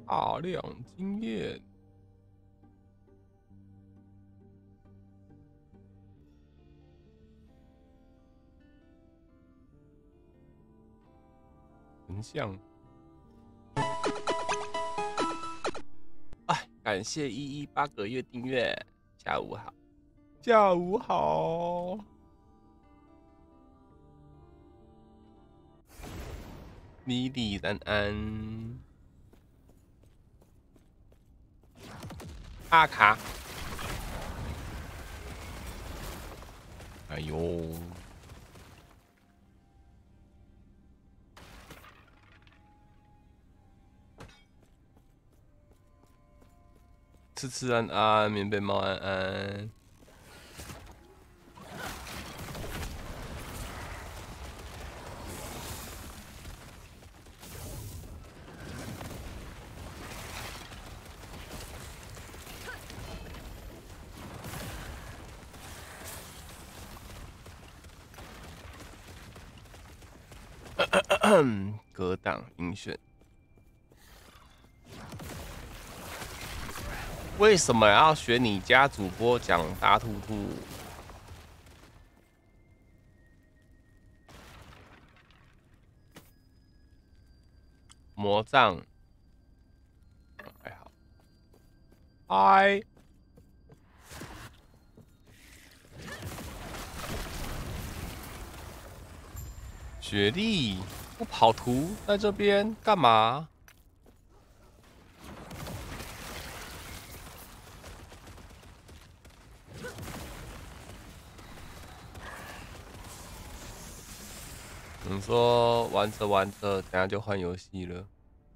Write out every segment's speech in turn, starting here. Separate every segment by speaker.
Speaker 1: 大量经验。横向。哎，感谢118个月订阅，下午好，下午好。米莉安安，阿卡，哎呦，吃吃安安，棉被猫安安。格挡音选，为什么要学你家主播讲大兔兔？魔杖还好。嗨，雪莉，不跑图在这边干嘛？你说玩着玩着，等下就换游戏了？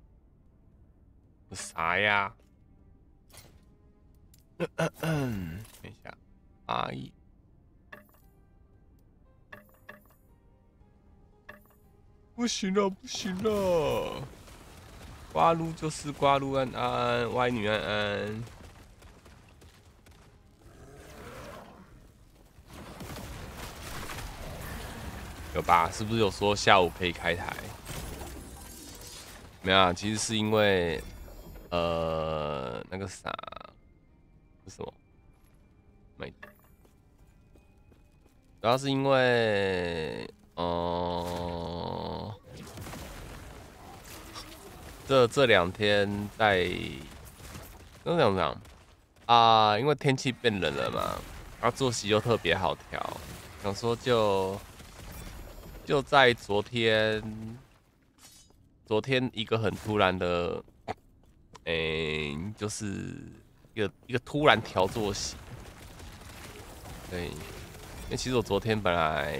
Speaker 1: 啥呀？等一下，阿姨，不行了，不行了！刮撸就是刮撸安安，歪女安安。有吧？是不是有说下午可以开台？没有啊，其实是因为那个啥，是什么？没，主要是因为这两天在怎么讲啊？因为天气变冷了嘛，然后作息又特别好调，想说就在昨天一个很突然的，就是一个突然调作息，对，因为其实我昨天本来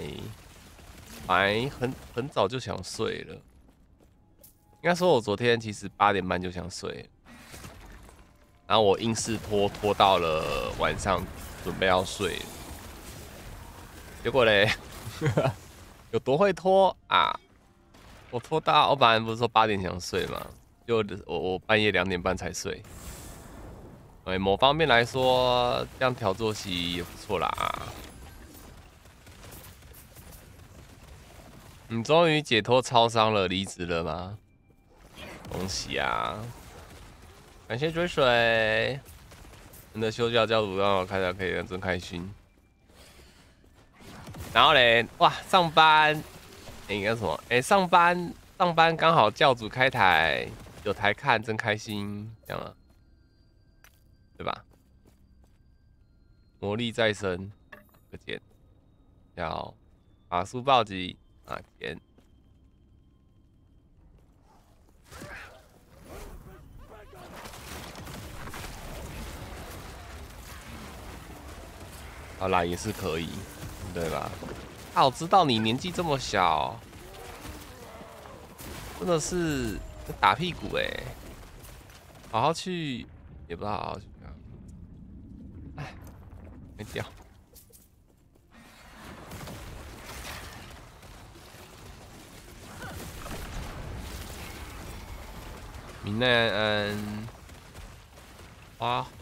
Speaker 1: 很早就想睡了，应该说我昨天其实8点半就想睡了，然后我硬是拖到了晚上准备要睡了，结果嘞有多会拖啊？我本来不是说8点想睡嘛，就我半夜2点半才睡。某方面来说，这样调作息也不错啦。你终于解脱超商了，离职了吗？恭喜啊！感谢追水，你的休假教主让我看到可以真开心。然后嘞，哇，上班，应该什么？上班刚好教主开台，有台看，真开心，这样啊，对吧？魔力再生，个键，叫法术暴击啊键。好啦，也是可以，对吧？啊，我知道你年纪这么小，真的是打屁股好好去，也不知道好好去啊。哎，没掉。明奈安安，花火。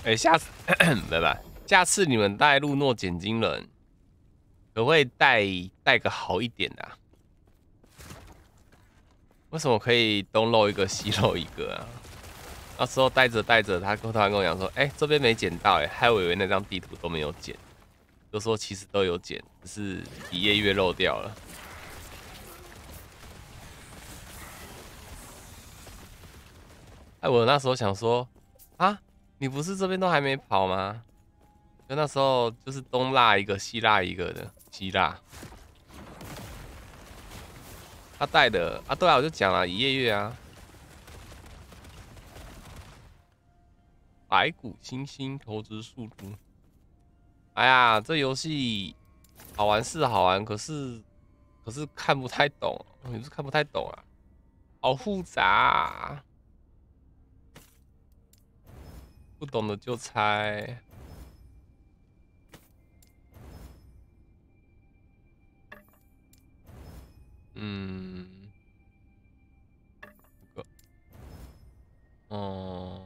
Speaker 1: 哎，下次拜拜。下次你们带路诺捡金人，可不可以带个好一点的、啊？为什么可以东漏一个西漏一个啊？那时候带着，他突然跟我讲说：“哎、这边没捡到、欸，害我以为那张地图都没有捡。”就说其实都有捡，只是一页月漏掉了。哎，我那时候想说，啊，你不是这边都还没跑吗？就那时候就是东落一个，西落一个的，西落。他带的啊，对啊，我就讲了一页月啊。白骨星星投掷速度。哎呀，这游戏好玩是好玩，可是看不太懂，你是看不太懂啊，好复杂啊，不懂的就猜。嗯，这个，哦、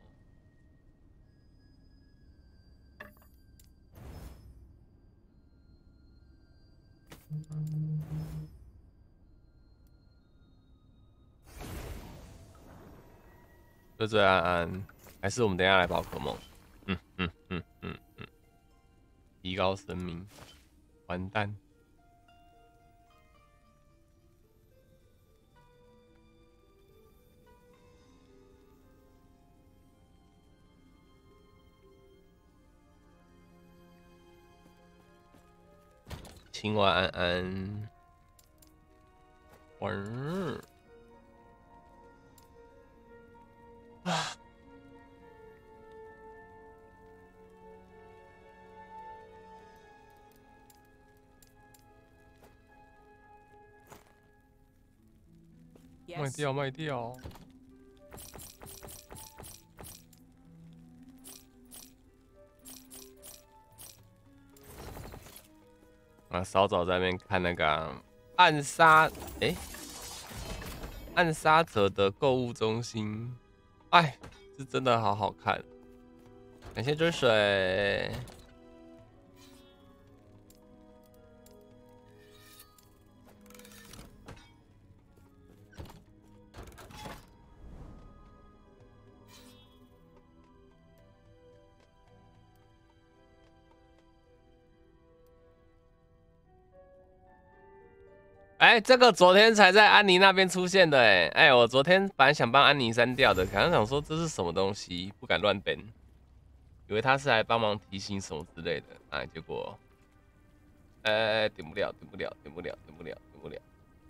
Speaker 1: 追追安安，还是我们等一下来宝可梦？提高生命，完蛋。青蛙安安，玩儿啊！卖掉卖掉！啊，稍早在那边看那个、暗杀，暗杀者的购物中心，哎，是真的好好看。感谢追水。哎，这个昨天才在安妮那边出现的，我昨天本来想帮安妮删掉的，可能想说这是什么东西，不敢乱登，以为他是来帮忙提醒什么之类的，哎，结果，点不了，点不了，点不了，点不了，点不了。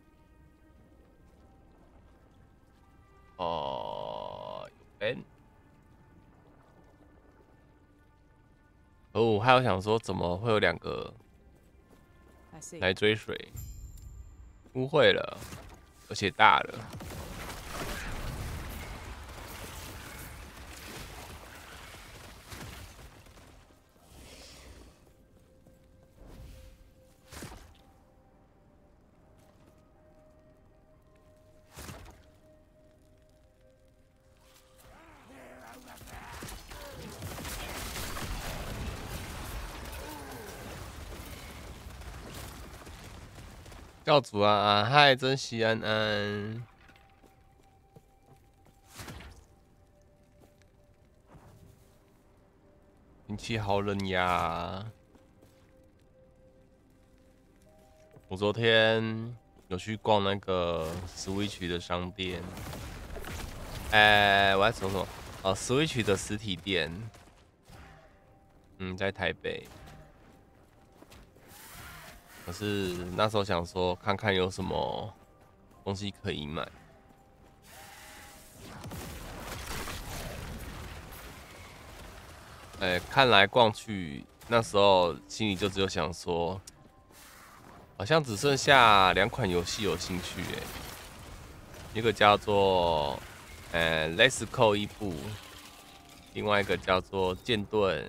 Speaker 1: 哦，有分。哦，还有想说怎么会有两个来追水？误会了，而且大了。教主啊，嗨，珍惜安安，天气好冷呀。我昨天有去逛那个 Switch 的商店，我在说什么？哦，Switch 的实体店，在台北。可是那时候想说，看看有什么东西可以买。看来逛去，那时候心里就只有想说，好像只剩下2款游戏有兴趣一个叫做Let's Go 一部，另外一个叫做剑盾。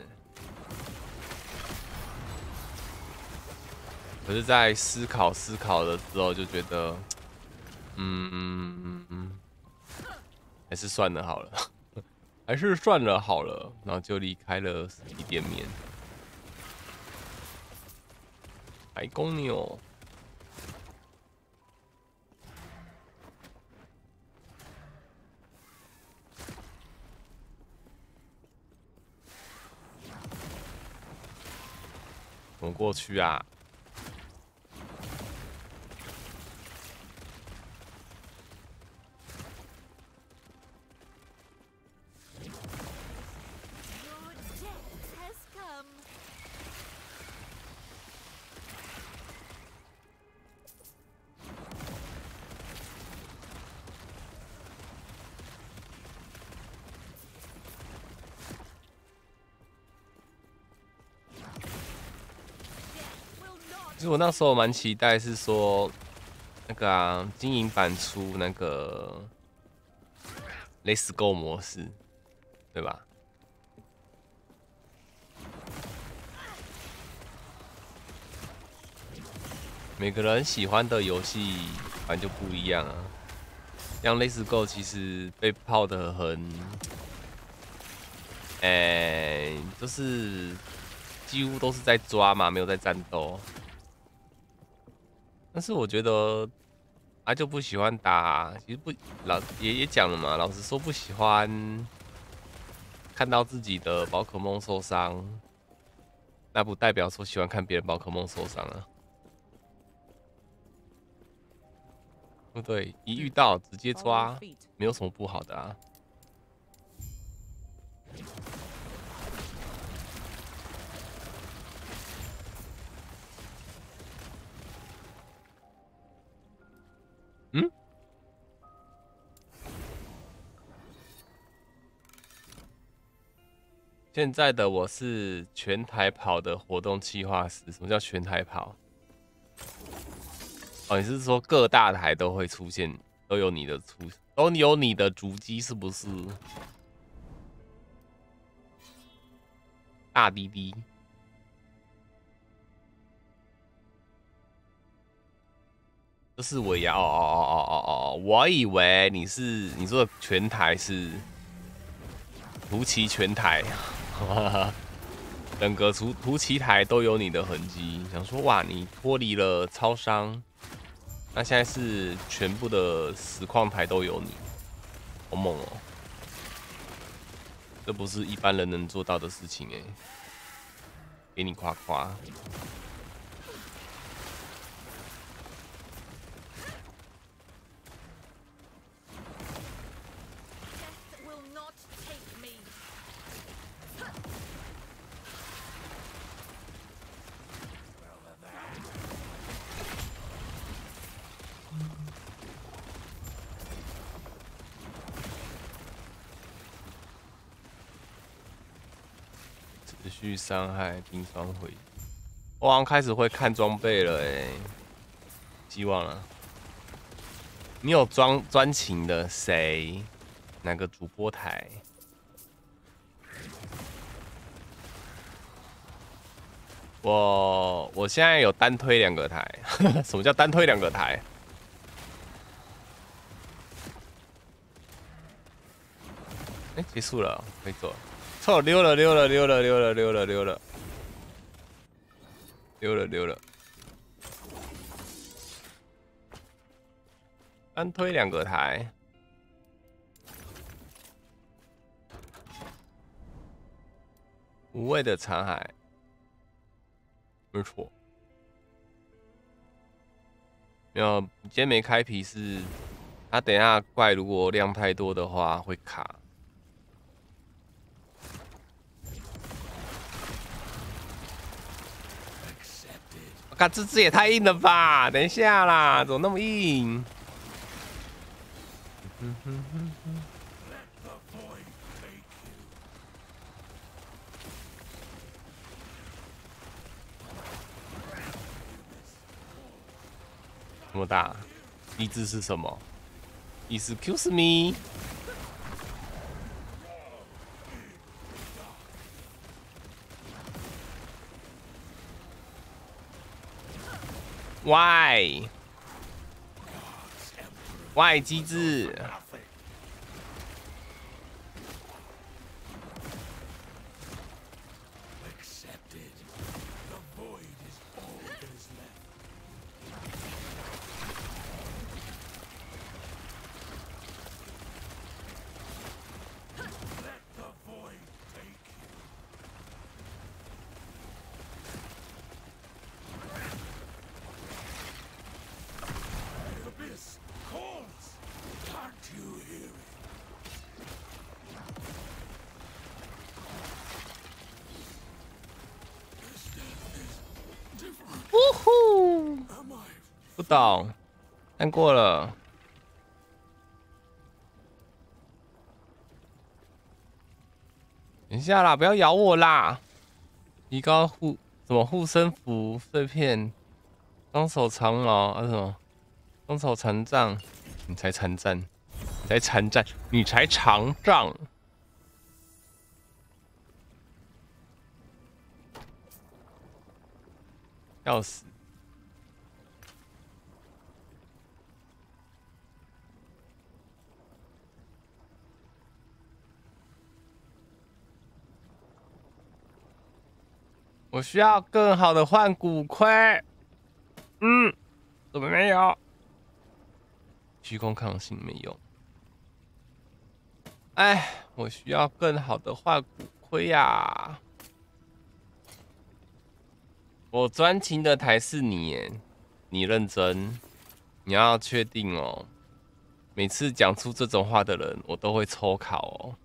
Speaker 1: 可是，在思考的时候，就觉得，还是算了好了。 还是算了好了，然后就离开了实体店面。白公牛，怎么过去啊？其实我那时候蛮期待，是说那个啊，经营版出那个 Let's Go 模式，对吧？每个人喜欢的游戏反正就不一样啊。像 Let's Go 其实被泡的很，就是几乎都是在抓嘛，没有在战斗。但是我觉得他就不喜欢打，其实不也讲了嘛，老实说不喜欢看到自己的宝可梦受伤，那不代表说喜欢看别人宝可梦受伤啊，对不对？一遇到直接抓，没有什么不好的啊。嗯？现在的我是全台跑的活动企划师。什么叫全台跑？哦，你是说各大台都会出现，都有你的足迹，是不是？大滴滴，这是尾牙哦，我以为你说的全台是图奇全台，整个图奇台都有你的痕迹。想说哇，你脱离了超商，那现在是全部的实况台都有你，好猛哦！这不是一般人能做到的事情哎，给你夸夸。持续伤害冰霜回，我好像开始会看装备了哎，希望了。你有专情的谁？哪个主播台？我现在有单推2个台。什么叫单推2个台？哎，结束了，可以走。错，溜了。单推2个台，无谓的残骸，没错。没有，今天没开皮是，他等一下怪如果量太多的话会卡。我靠，这只也太硬了吧！等一下啦，怎么那么硬？这么大，机制是什么 ？Excuse me。Why 机制？ 不懂，看过了。等一下啦，不要咬我啦！提高护身符碎片，双手长矛啊什么？双手残障，你才残障，你才残障，你才长障。要死！我需要更好的换骨盔。怎么没有？虚空抗性没用。哎，我需要更好的换骨盔呀！我专情的台是你耶，你认真，你要确定哦。每次讲出这种话的人，我都会抽考哦。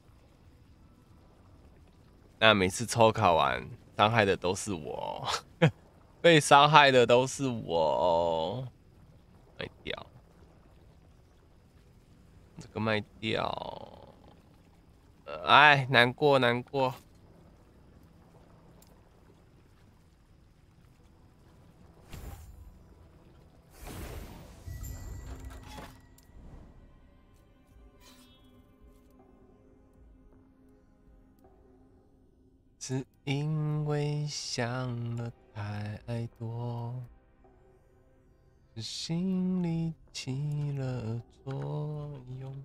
Speaker 1: 那每次抽考完，伤害的都是我哦，被伤害的都是我哦。卖掉，这个卖掉。哎，难过难过。是因为想了太多，是心里起了作用。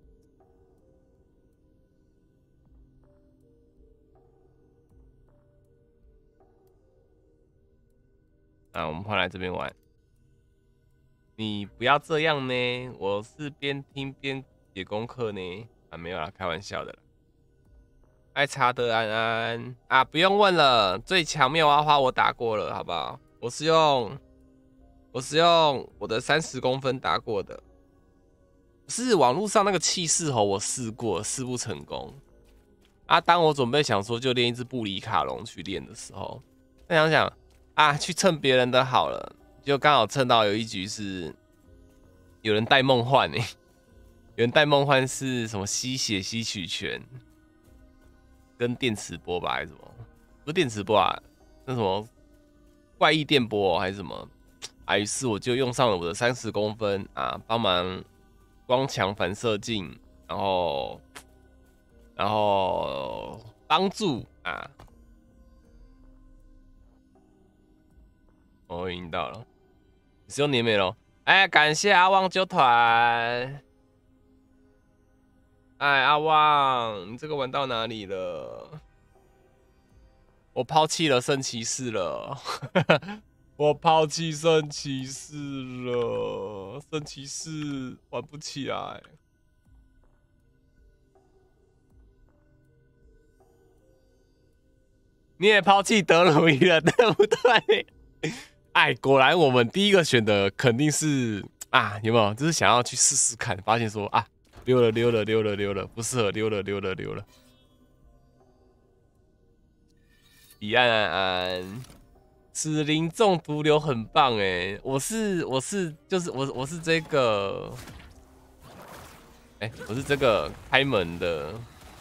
Speaker 1: 啊，我们换来这边玩。你不要这样呢，我是边听边写功课呢。啊，没有啦，开玩笑的啦。爱查德安安啊，不用问了，最强妙蛙花我打过了，好不好？我是用我的30公分打过的，是网络上那个气势猴我试过，试不成功。啊，当我准备想说就练一只布里卡龙去练的时候，再想想啊，去蹭别人的好了，就刚好蹭到有一局是有人带梦幻欸，有人带梦幻是什么吸血吸取权。跟电磁波吧，还是什么？不是电磁波啊，那什么怪异电波还是什么？啊，于是我就用上了我的30公分啊，帮忙光强反射镜，然后帮助啊，我赢到了，使用年美咯。哎，感谢阿旺揪团。哎，阿旺，你这个玩到哪里了？我抛弃了圣骑士了，我抛弃圣骑士了，圣骑士玩不起来。你也抛弃德鲁伊了，对不对？哎，果然我们第一个选的肯定是啊，有没有？就是想要去试试看，发现说啊，溜了，不适合溜了。彼岸安安，死灵中毒瘤很棒哎！我是这个，我是这个开门的。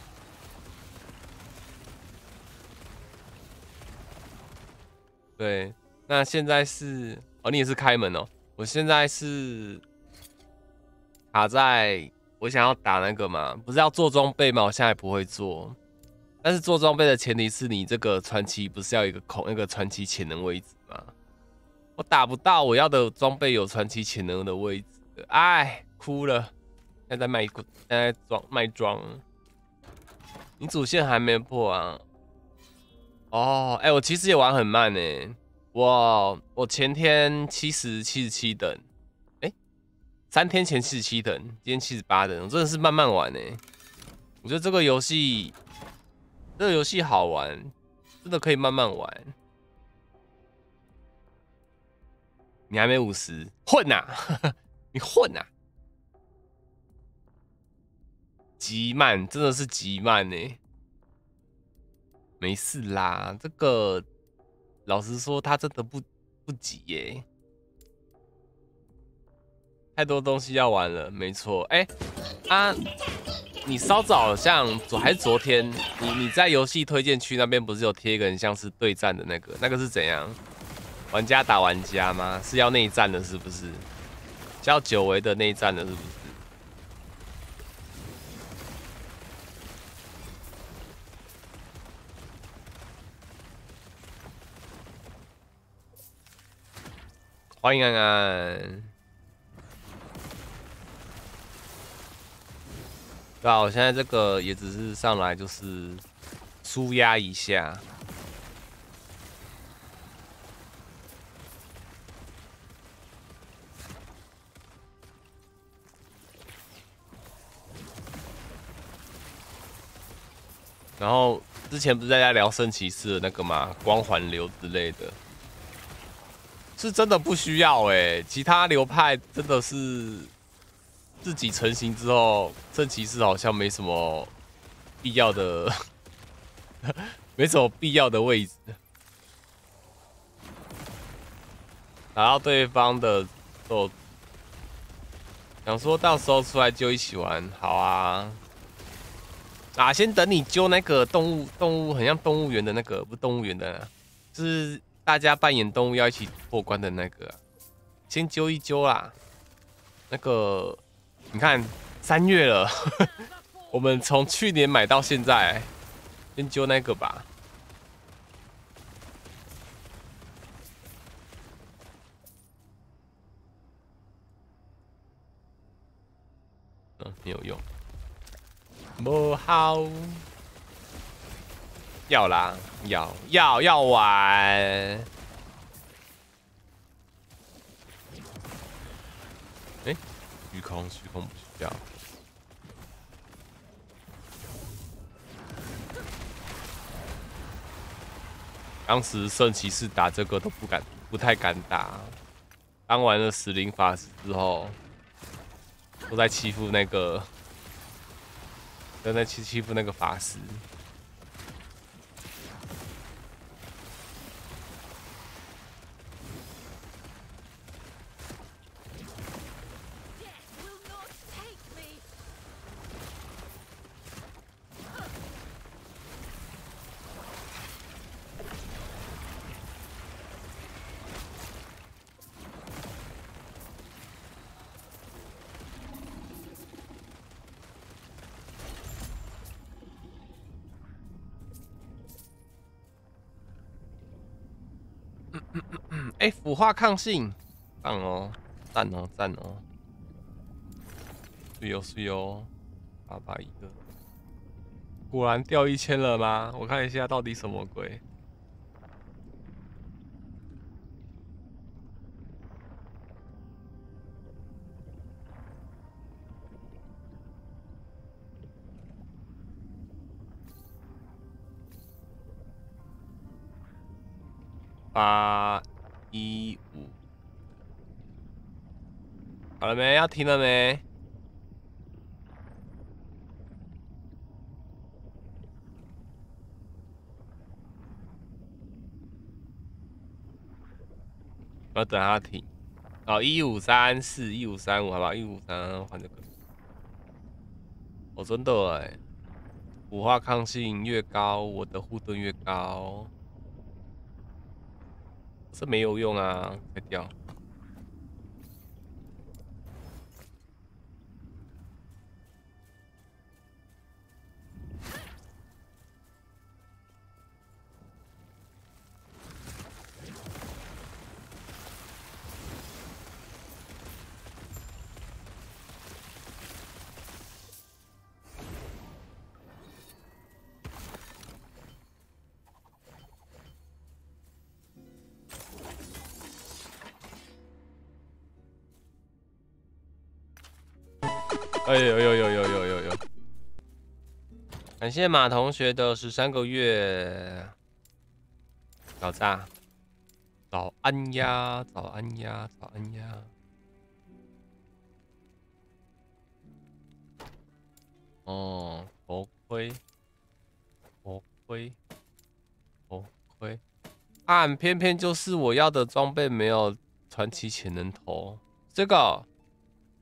Speaker 1: 对，那现在是哦，你也是开门哦。我现在是卡在我想要打那个嘛，不是要做装备吗？我现在不会做。但是做装备的前提是你这个传奇不是要一个那个传奇潜能位置吗？我打不到我要的装备有传奇潜能的位置，哎，哭了。现在卖装，你主线还没破啊？哦，我其实也玩很慢呢。我前天77等，3天前77等，今天78等，我真的是慢慢玩呢。我觉得这个游戏好玩，真的可以慢慢玩。你还没50，混呐、啊！你混呐、啊！极慢，真的是极慢呢。没事啦，这个老实说，他真的不急耶。 太多东西要玩了，没错。哎、啊，你稍早像还是昨天，你在游戏推荐区那边不是有贴一个很像是对战的那个是怎样？玩家打玩家吗？是要内战的，是不是？叫久违的内战的，是不是？欢迎安安。对啊，我现在这个也只是上来就是舒压一下。然后之前不是在家聊圣骑士的那个嘛，光环流之类的，是真的不需要其他流派真的是自己成型之后，圣骑士好像没什么必要的，没什么必要的位置。打到对方的都想说到时候出来就一起玩，好啊。啊，先等你揪那个动物很像动物园的那个，不是动物园的，就是大家扮演动物要一起过关的那个，先揪一揪啦。那个，你看3月了，我们从去年买到现在，先揪那个吧。没有用，不好。要啦，要玩。虚空不需要。当时圣骑士打这个都不太敢打。当完了死灵法师之后，都在欺负那个，都在欺负那个法师。腐化抗性，棒哦，赞哦，赞哦，是哦，881个，果然掉1000了吗？我看一下到底什么鬼。815，好了没？要停了没？我要等它停。哦，1534，1535，好吧，1532换这个。哦，真的腐化抗性越高，我的护盾越高。这没有用啊，快掉。哎呦！感谢马同学的13个月，搞炸！早安呀！哦，头盔，啊！偏偏就是我要的装备没有传奇潜能头，这个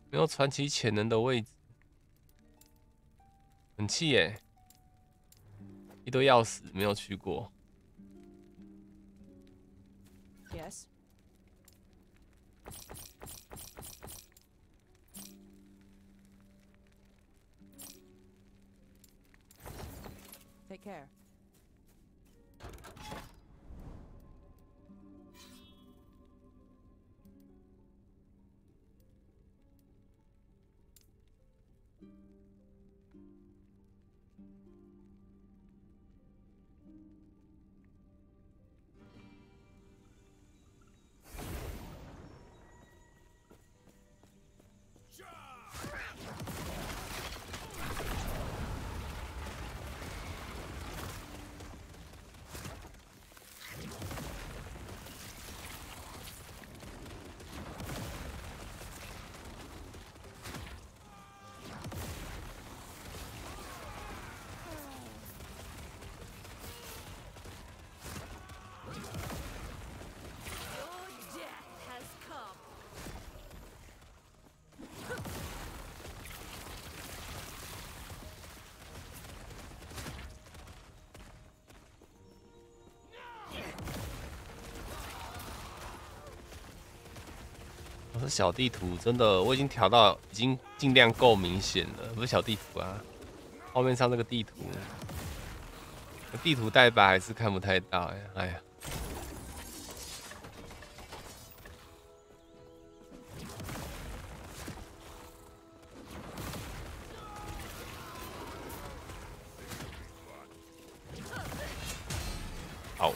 Speaker 1: 没有传奇潜能的位置，很气耶！一堆钥匙没有去过。
Speaker 2: Yes. Take care.
Speaker 1: 我是小地图，真的我已经调到已经尽量够明显了，不是小地图啊，画面上那个地图，地图代白还是看不太到呀，哎呀。好。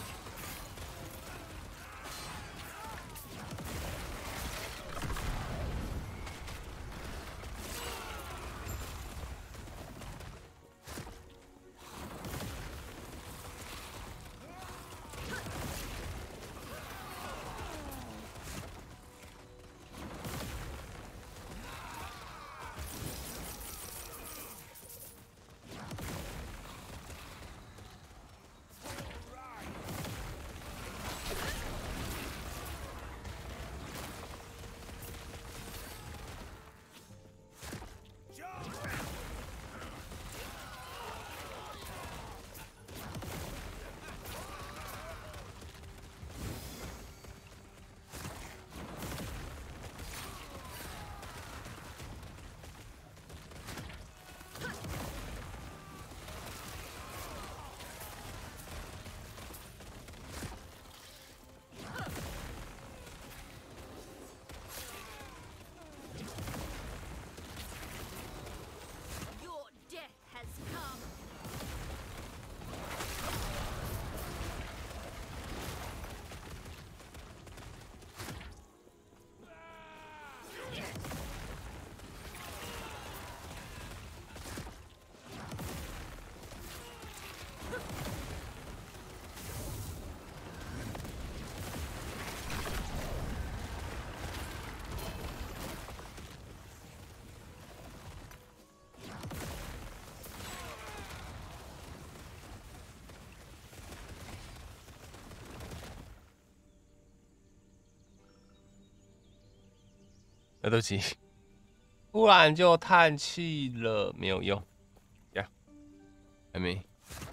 Speaker 1: 对不起，突然就叹气了，没有用呀，还没。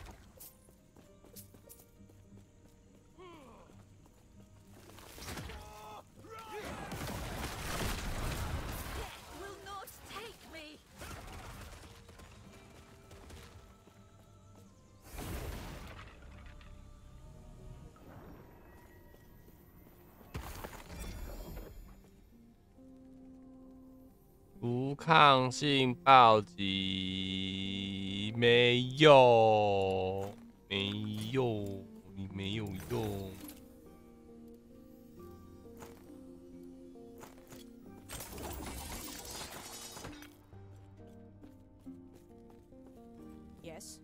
Speaker 1: 无抗性暴击没有，没有，你没有用。
Speaker 2: Yes.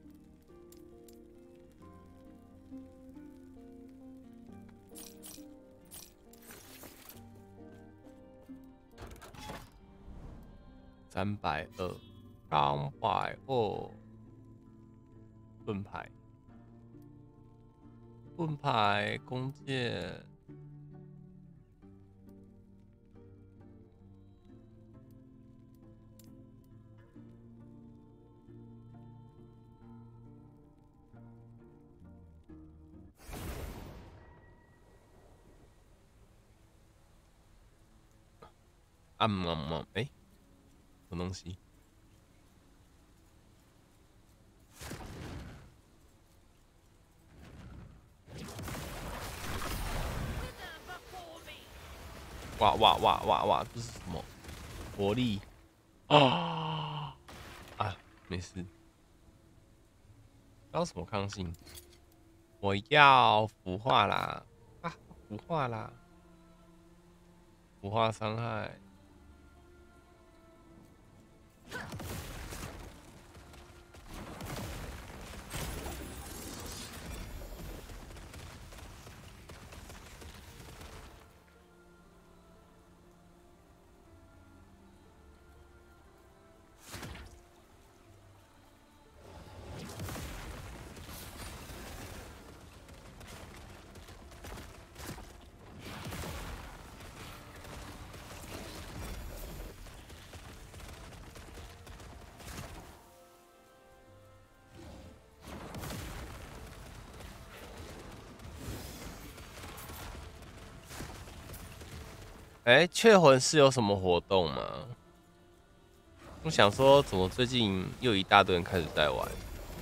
Speaker 1: 320，320，盾牌，盾牌，弓箭。 啊哎，什么东西？哇，这是什么？活力啊啊，没事。要什么抗性？我要腐化啦！啊，腐化啦！腐化伤害。哎，雀魂是有什么活动吗？我想说，怎么最近又一大堆人开始在玩？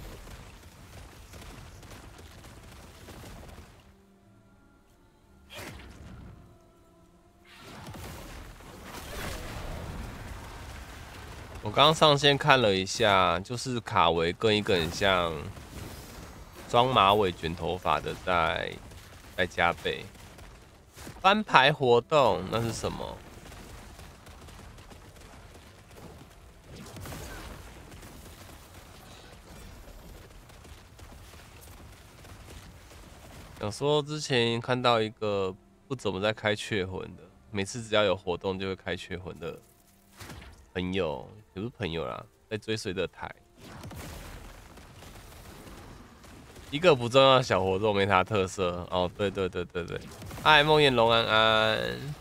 Speaker 1: 我刚刚上线看了一下，就是卡维跟一个很像装马尾卷头发的在加倍翻牌活动，那是什么？想说之前看到一个不怎么在开雀魂的，每次只要有活动就会开雀魂的朋友，也不是朋友啦，在追随的台。一个不重要的小活动没啥特色哦，对，嗨，梦魇龙安安，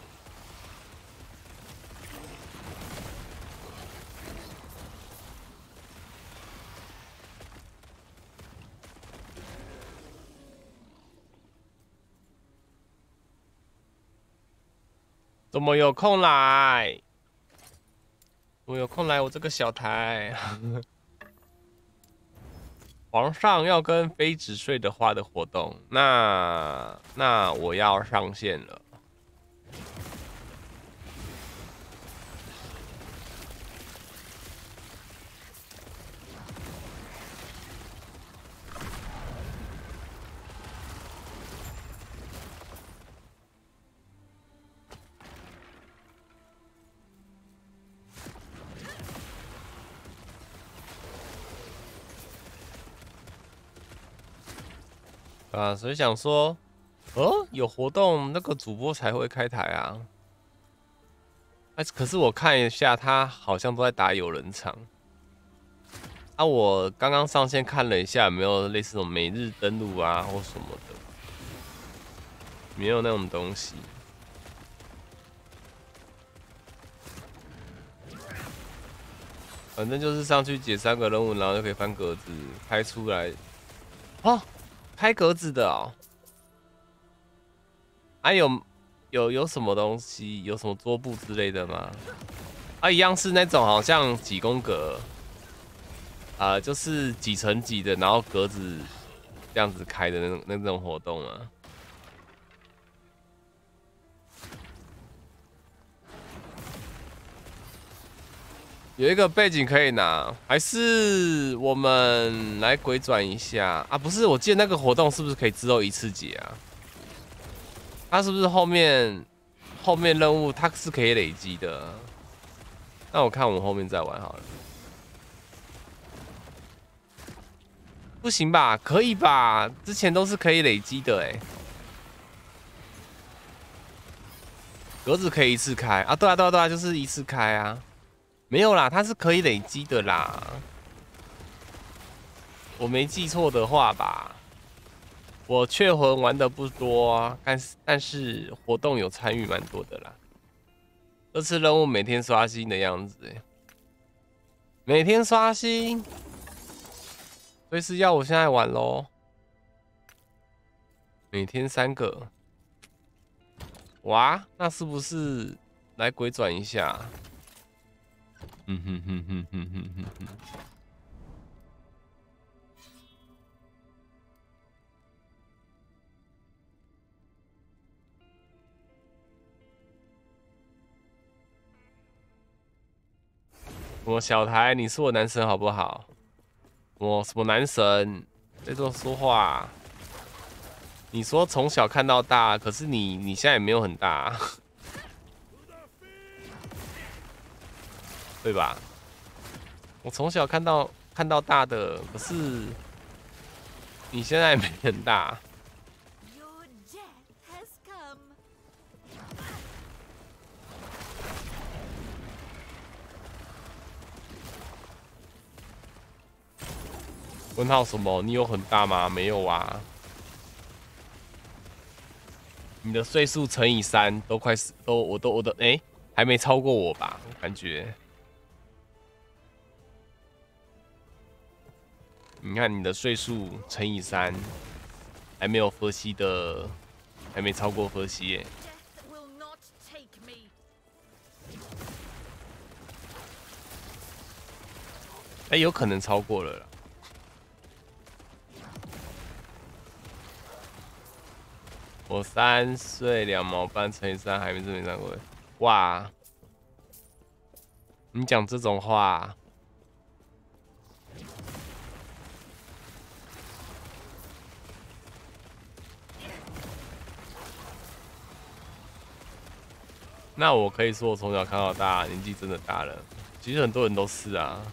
Speaker 1: 怎么有空来？我有空来我这个小台。皇上要跟妃子睡的花的活动，那我要上线了。啊，所以想说，有活动那个主播才会开台啊。可是我看一下，他好像都在打有人场。啊，我刚刚上线看了一下，有没有类似那种每日登录啊或什么的？没有那种东西。反正就是上去解3个任务，然后就可以翻格子开出来。哦，开格子的哦。还有什么东西？有什么桌布之类的吗？啊，一样是那种好像几宫格，就是几乘几的，然后格子这样子开的那种活动啊。有一个背景可以拿，还是我们来鬼转一下啊？不是，我记得那个活动是不是可以之后一次解啊？它是不是后面任务它是可以累积的？那我看我们后面再玩好了。不行吧？可以吧？之前都是可以累积的哎。格子可以一次开啊？对啊，就是一次开啊。没有啦，它是可以累积的啦。我没记错的话吧。我雀魂玩的不多啊，但是活动有参与蛮多的啦。这次任务每天刷新的样子哎。每天刷新，所以是要我现在玩咯。每天3个，哇，那是不是来鬼转一下。嗯哼哼哼哼哼哼哼。我小台，你是我男神好不好？我什么男神？在这说话。你说从小看到大，可是你现在也没有很大、啊，对吧？我从小看到大的，可是你现在也没很大。问号什么？你有很大吗？没有啊。你的岁数乘以3，都快我的还没超过我吧？我感觉。你看你的岁数乘以3，还没有佛西的，还没超过佛西耶。有可能超过了啦。我3岁2毛半乘以3，还没这么上过。哇！你讲这种话。那我可以说我从小看到大，年纪真的大了。其实很多人都是啊。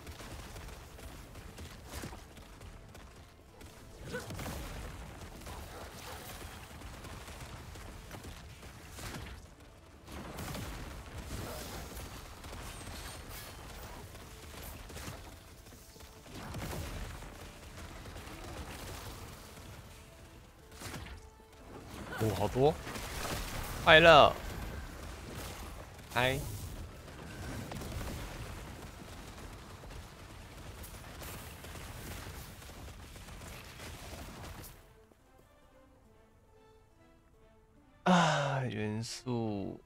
Speaker 1: 哦，好多！快乐，嗨！啊，元素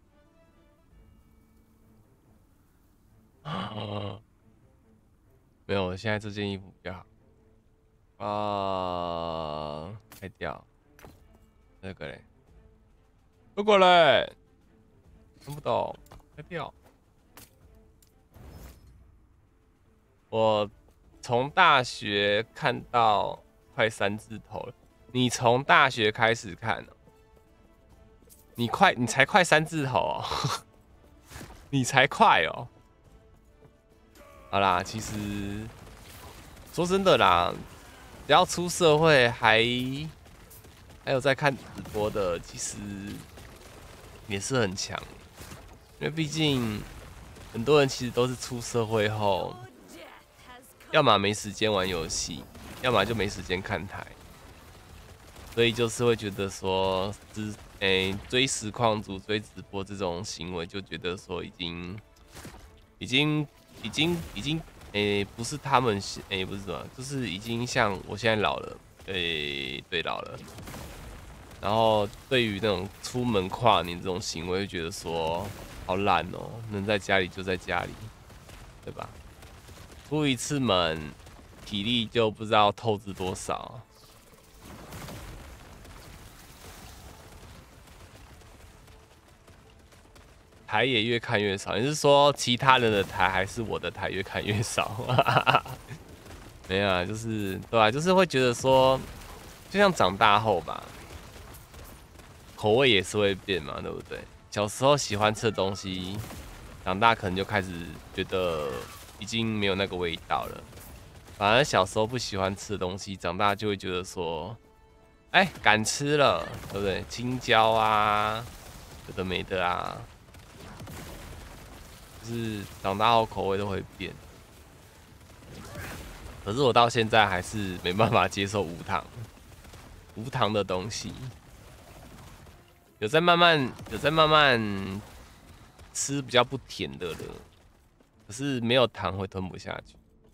Speaker 1: 啊，没有，现在这件衣服比较好啊，开掉。这个嘞，这个嘞，看不懂，开掉。我从大学看到快3字头了，你从大学开始看哦？你才快3字头哦，你才快哦。好啦，其实说真的啦，只要出社会还有在看直播的，其实也是很强，因为毕竟很多人其实都是出社会后，要么没时间玩游戏，要么就没时间看台，所以就是会觉得说追实况组、追直播这种行为，就觉得说已经不是他们不是什么，就是已经像我现在老了，对老了。然后对于那种出门跨年这种行为，会觉得说好懒哦，能在家里就在家里，对吧？出一次门，体力就不知道透支多少。台也越看越少，你是说其他人的台还是我的台越看越少？没有啊，就是对啊，就是会觉得说，就像长大后吧。口味也是会变嘛，对不对？小时候喜欢吃的东西，长大可能就开始觉得已经没有那个味道了。反而小时候不喜欢吃的东西，长大就会觉得说，敢吃了，对不对？青椒啊，有的没的啊，就是长大后口味都会变。可是我到现在还是没办法接受无糖的东西。有在慢慢吃比较不甜的了，可是没有糖会吞不下去。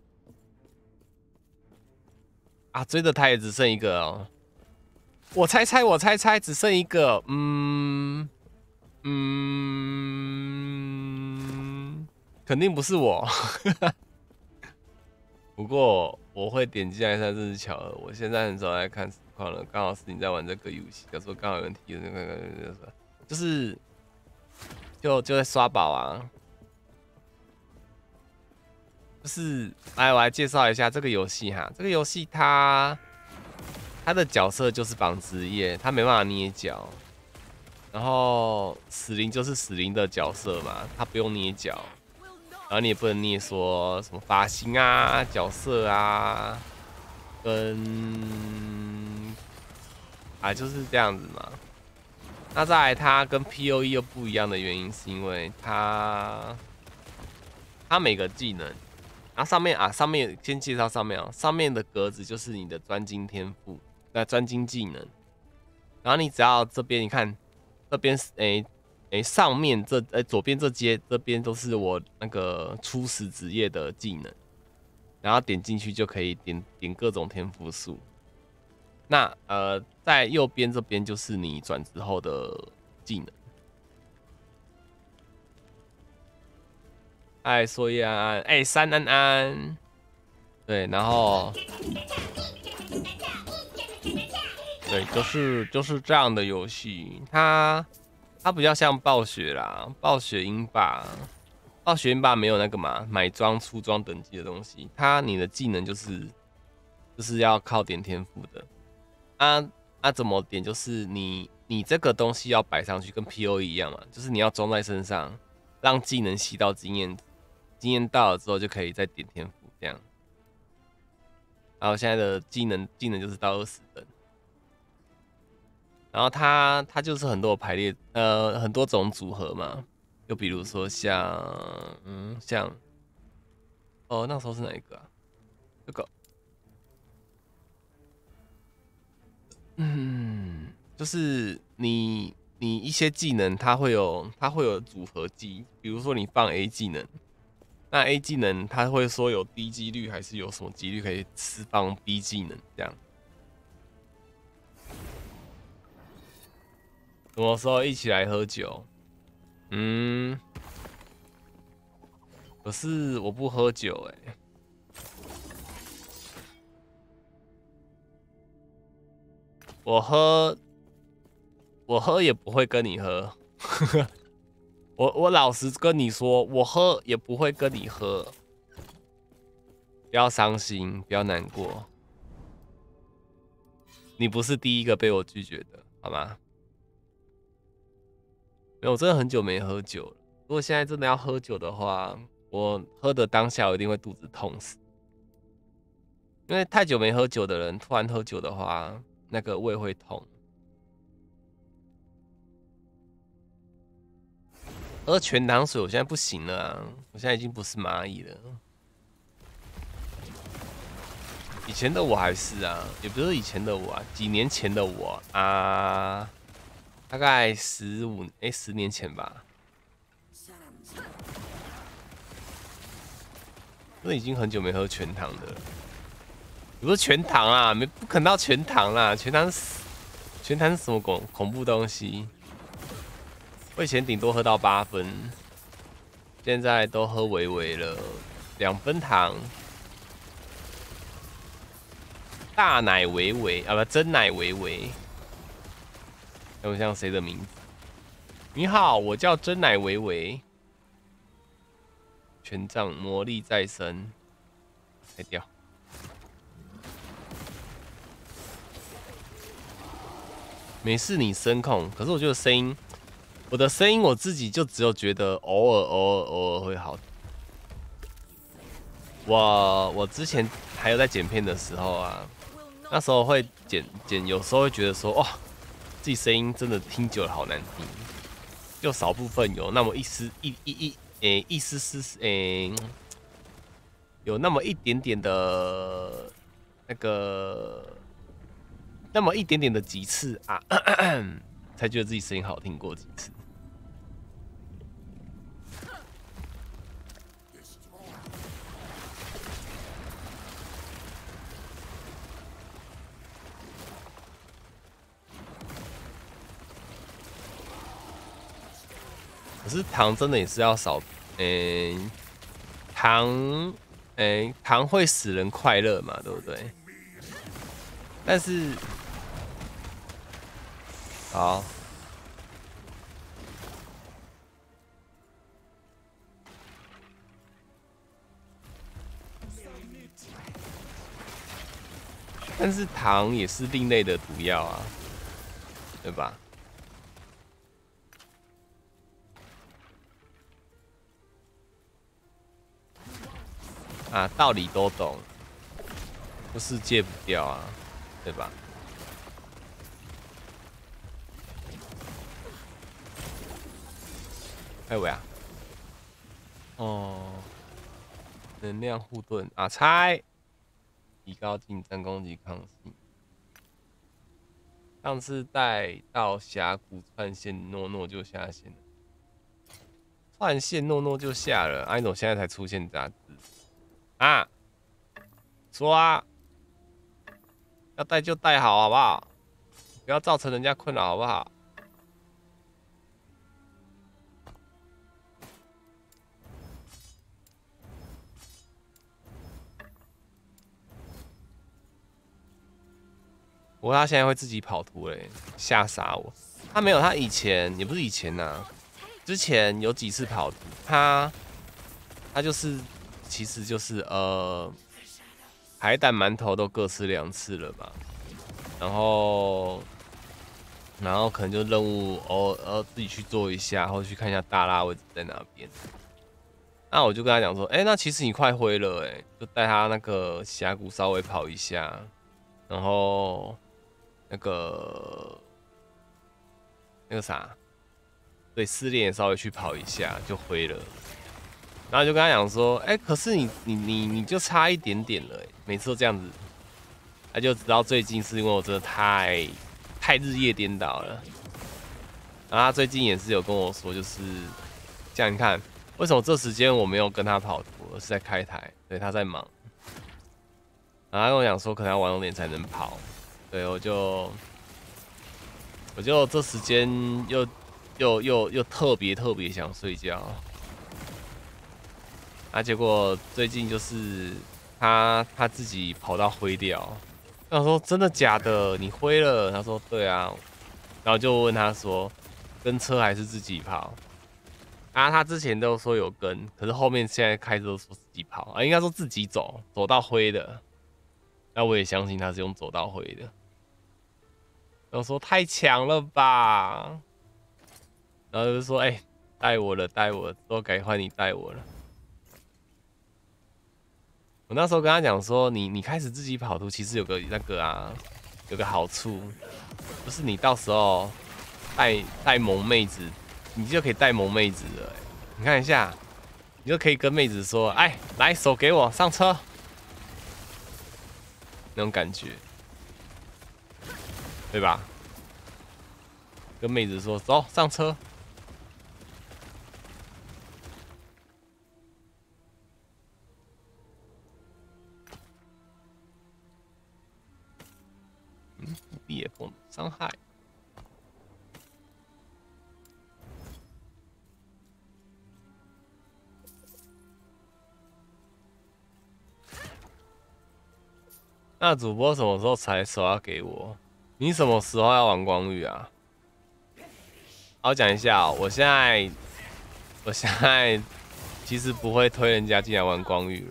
Speaker 1: 啊，追的台也只剩一个哦。我猜，只剩一个。 肯定不是我。不过我会点进来看，这是巧合。我现在很少来看实况了，刚好是你在玩这个游戏，有时候刚好有人提那个，就在刷宝啊。就是来，我来介绍一下这个游戏哈。这个游戏它的角色就是绑职业，它没办法捏脚。然后死灵就是死灵的角色嘛，它不用捏脚。然后你也不能捏说什么发型啊、角色啊，就是这样子嘛。那再来，它跟 POE 又不一样的原因，是因为它每个技能，然后上面先介绍上面哦，上面的格子就是你的专精天赋，专精技能。然后你只要这边，你看这边上面左边这边都是我那个初始职业的技能，然后点进去就可以点各种天赋树。那在右边这边就是你转职后的技能。哎，说一安安，哎，三安安，对，然后对，就是这样的游戏，它比较像暴雪啦，暴雪英霸没有那个嘛，买装出装等级的东西，你的技能就是要靠点天赋的。怎么点？就是你这个东西要摆上去，跟 POE 一样嘛，就是你要装在身上，让技能吸到经验到了之后就可以再点天赋这样。然后现在的技能就是到20等，然后它就是很多排列很多种组合嘛，就比如说像那时候是哪一个啊？这个就是你一些技能它会有组合技，比如说你放 A 技能，那 A 技能它会说有低几率还是有什么几率可以释放 B 技能这样。什么时候一起来喝酒？可是我不喝酒我喝也不会跟你喝。我老实跟你说，我喝也不会跟你喝。不要伤心，不要难过。你不是第一个被我拒绝的，好吗？没有，我真的很久没喝酒了。如果现在真的要喝酒的话，我喝的当下我一定会肚子痛死。因为太久没喝酒的人，突然喝酒的话，那个胃会痛。喝全糖水，我现在不行了啊！我现在已经不是蚂蚁了。以前的我还是啊，也不是以前的我啊，几年前的我啊，大概10年前吧。那已经很久没喝全糖的了。不是全糖啊，不可能到全糖啦，全糖是什么恐怖东西？我以前顶多喝到8分，现在都喝微微了，2分糖。大奶维维啊，不，真奶维维，像不像谁的名字？你好，我叫真奶维维。权杖魔力再生，拆掉。没事，你声控。可是我觉得我的声音我自己就只有觉得偶尔会好。我之前还有在剪片的时候啊，那时候会剪，有时候会觉得说，哇，自己声音真的听久了好难听。就少部分有那么有那么一点点的那个，那么一点点的几次啊，才觉得自己声音好听过几次。 可是糖真的也是要少，糖，糖会使人快乐嘛，对不对？但是，好，但是糖也是另类的毒药啊，对吧？啊，道理都懂，就是戒不掉啊，对吧？哎喂啊！哦，能量护盾啊，猜，提高近战攻击抗性。上次带到峡谷串线，诺诺就下线了。串线诺诺就下了，艾诺现在才出现杂志啊！说啊，要带就带好，好不好？不要造成人家困扰，好不好？不过他现在会自己跑图嘞，吓傻我。他没有，他以前也不是以前呐、之前有几次跑图，他就是，其实就是海胆馒头都各吃2次了吧，然后可能就任务自己去做一下，或者去看一下大拉位置在哪边。那我就跟他讲说，那其实你快灰了，就带他那个峡谷稍微跑一下，然后那个啥，对，失恋也稍微去跑一下就灰了。然后就跟他讲说，可是你就差一点点了，每次都这样子。他就知道最近是因为我真的太日夜颠倒了。然后他最近也是有跟我说，就是像你看，为什么这时间我没有跟他跑图，而是在开台？对，他在忙。然后他跟我讲说，可能要晚点才能跑。对，我就这时间又特别想睡觉。啊，结果最近就是他自己跑到灰掉。我想说真的假的？你灰了？他说对啊。然后就问他说，跟车还是自己跑？啊，他之前都说有跟，可是后面现在开始都说自己跑啊，应该说自己走到灰的。那我也相信他是用走到灰的。然后说太强了吧？然后就说带我了，都该换你带我了。我那时候跟他讲说，你开始自己跑图，其实有个那个啊，有个好处，就是你到时候带萌妹子，你就可以带萌妹子了。你看一下，你就可以跟妹子说，来手给我，上车，那种感觉，对吧？跟妹子说，走上车。裂缝伤害。那主播什么时候才手要给我？你什么时候要玩光遇啊？我讲一下我现在其实不会推人家进来玩光遇了，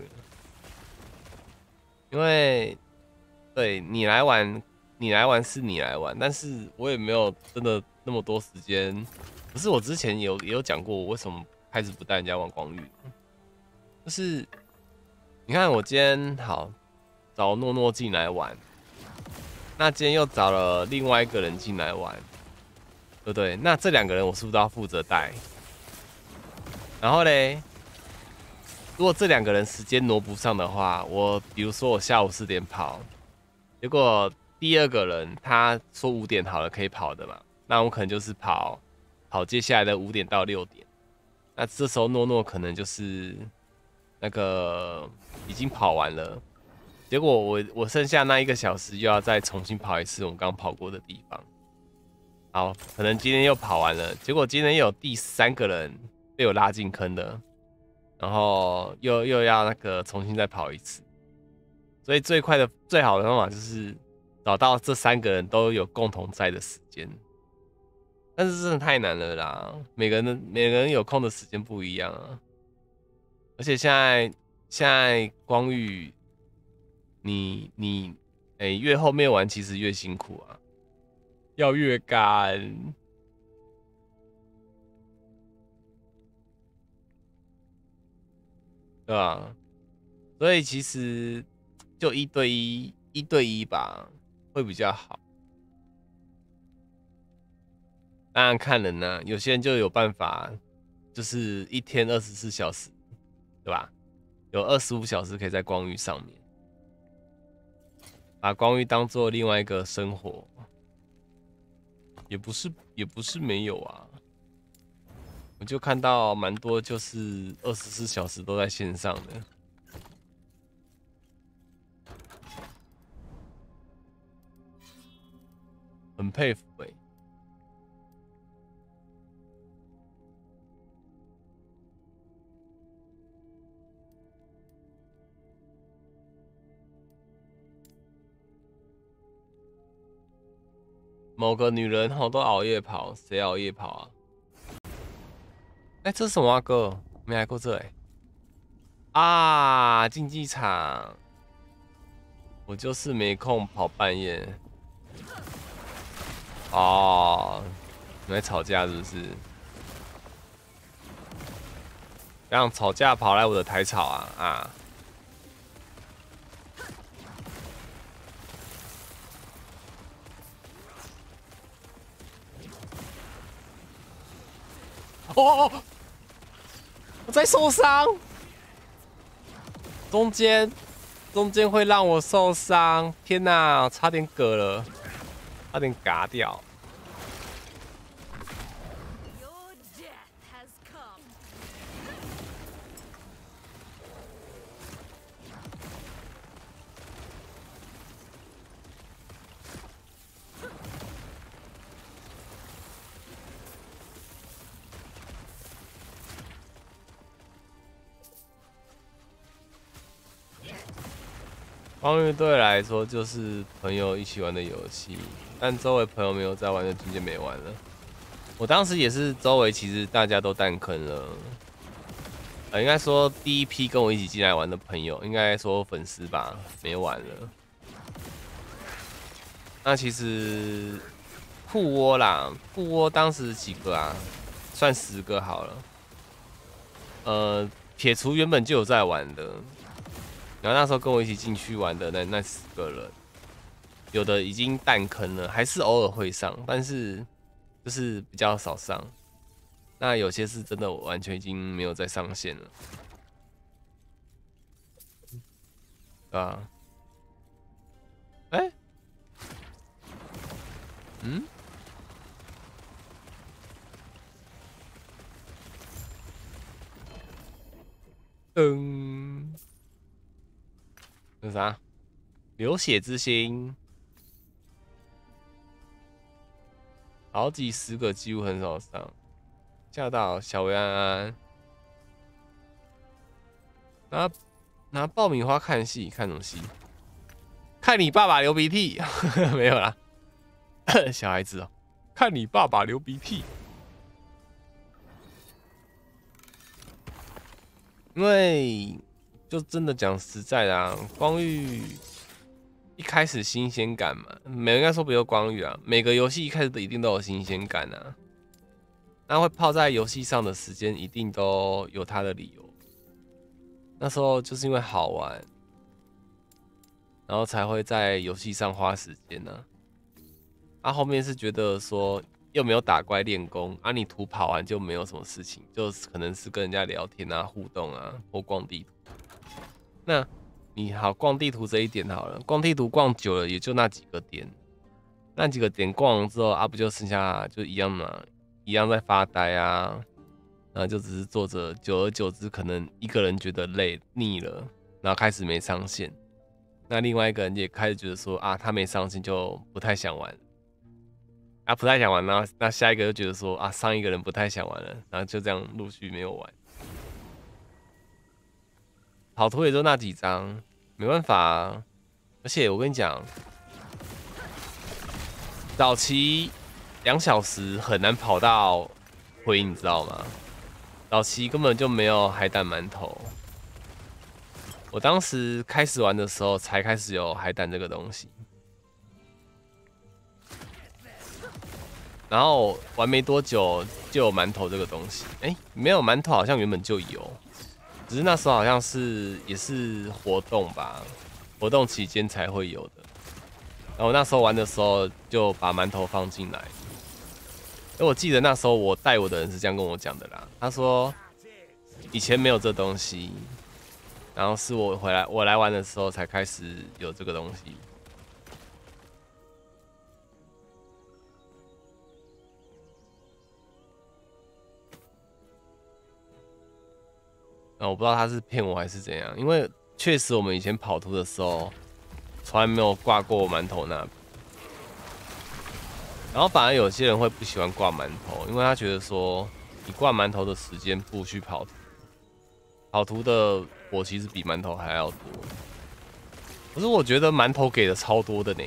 Speaker 1: 因为对你来玩是你来玩，但是我也没有真的那么多时间。可是我之前也有讲过，我为什么开始不带人家玩光遇，就是你看我今天好找诺诺进来玩，那今天又找了另外一个人进来玩，对不对？那这2个人我是不是都要负责带？然后嘞，如果这2个人时间挪不上的话，比如说我下午4点跑，结果第2个人他说5点好了可以跑的嘛，那我可能就是跑接下来的5点到6点。那这时候诺诺可能就是那个已经跑完了，结果我剩下那1个小时又要再重新跑一次我们刚跑过的地方。 好，可能今天又跑完了，结果今天又有第3个人被我拉进坑的，然后又要那个重新再跑一次，所以最好的方法就是找到这3个人都有共同在的时间，但是真的太难了啦，每个人有空的时间不一样啊，而且现在光遇你越后面玩其实越辛苦啊。要越干，对吧？所以其实就1对1，1对1吧，会比较好。当然看人啊，有些人就有办法，就是1天24小时，对吧？有25小时可以在光遇上面，把光遇当做另外一个生活。也不是没有啊，我就看到蛮多就是24小时都在线上的，很佩服欸。某个女人都熬夜跑，谁熬夜跑啊？这是什么啊哥？没来过这啊！竞技场，我就是没空跑半夜。哦，你在吵架是不是？让吵架跑来我的台吵啊！哦，我在受伤，中间会让我受伤，天哪，差点割了，差点嘎掉。光遇对我来说就是朋友一起玩的游戏，但周围朋友没有在玩就渐渐没玩了。我当时也是周围其实大家都弹坑了，应该说第一批跟我一起进来玩的朋友，应该说粉丝吧，没玩了。那其实互窝啦，互窝当时几个啊，算10个好了。撇除原本就有在玩的。然后那时候跟我一起进去玩的那10个人，有的已经弹坑了，还是偶尔会上，但是就是比较少上。那有些是真的完全已经没有再上线了，对吧？那啥，流血之心，好几10个几乎很少上。吓到小维安安，拿爆米花看戏，看什么戏？看你爸爸流鼻涕，没有啦，小孩子哦，看你爸爸流鼻涕。因为就真的讲实在的啊，光遇一开始新鲜感嘛，应该说不用光遇啊，每个游戏一开始一定都有新鲜感啊。那会泡在游戏上的时间，一定都有它的理由。那时候就是因为好玩，然后才会在游戏上花时间呢。后面是觉得说又没有打怪练功啊，你图跑完就没有什么事情，就可能是跟人家聊天啊、互动啊，或逛地图。那你好逛地图这一点好了，逛地图逛久了也就那几个点，那几个点逛完之后不就剩下就一样嘛，一样在发呆啊，然后就只是坐着，久而久之可能一个人觉得累腻了，然后开始没上线，那另外一个人也开始觉得说他没上线就不太想玩。 啊不太想玩，然后那下一个就觉得说啊上一个人不太想玩了，然后就这样陆续没有玩。跑图也就那几张，没办法啊。而且我跟你讲，早期2小时很难跑到灰，你知道吗？早期根本就没有海胆馒头。我当时开始玩的时候，才开始有海胆这个东西。然后玩没多久就有馒头这个东西，没有馒头好像原本就有，只是那时候好像也是活动吧，活动期间才会有的。然后我那时候玩的时候就把馒头放进来，因为我记得那时候我带我的人是这样跟我讲的啦，他说以前没有这东西，然后是我来玩的时候才开始有这个东西。我不知道他是骗我还是怎样，因为确实我们以前跑图的时候，从来没有挂过馒头那。然后反而有些人会不喜欢挂馒头，因为他觉得说你挂馒头的时间不去跑图，跑图的火其实比馒头还要多。可是我觉得馒头给的超多的呢。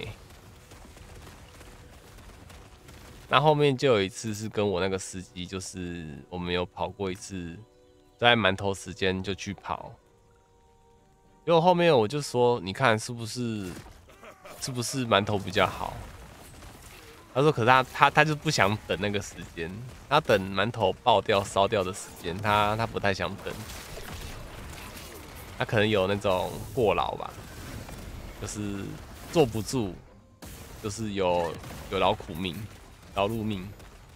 Speaker 1: 那后面就有一次是跟我那个司机，就是我们有跑过一次。在馒头时间就去跑，因为后面我就说，你看是不是馒头比较好？他说，可是他就不想等那个时间，他等馒头爆掉烧掉的时间，他不太想等，他可能有那种过劳吧，就是坐不住，就是有劳碌命。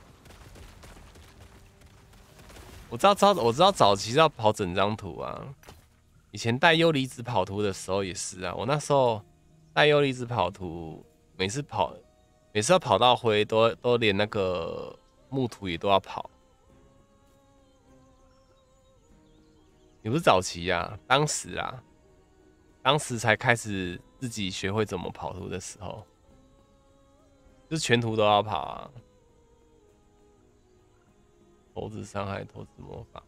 Speaker 1: 我知道早期要跑整张图啊，以前带幽离子跑图的时候也是啊。我那时候带幽离子跑图，每次要跑到灰都连那个木图也都要跑。也不是早期啊，当时才开始自己学会怎么跑图的时候，就是全图都要跑啊。投掷伤害，投掷魔法。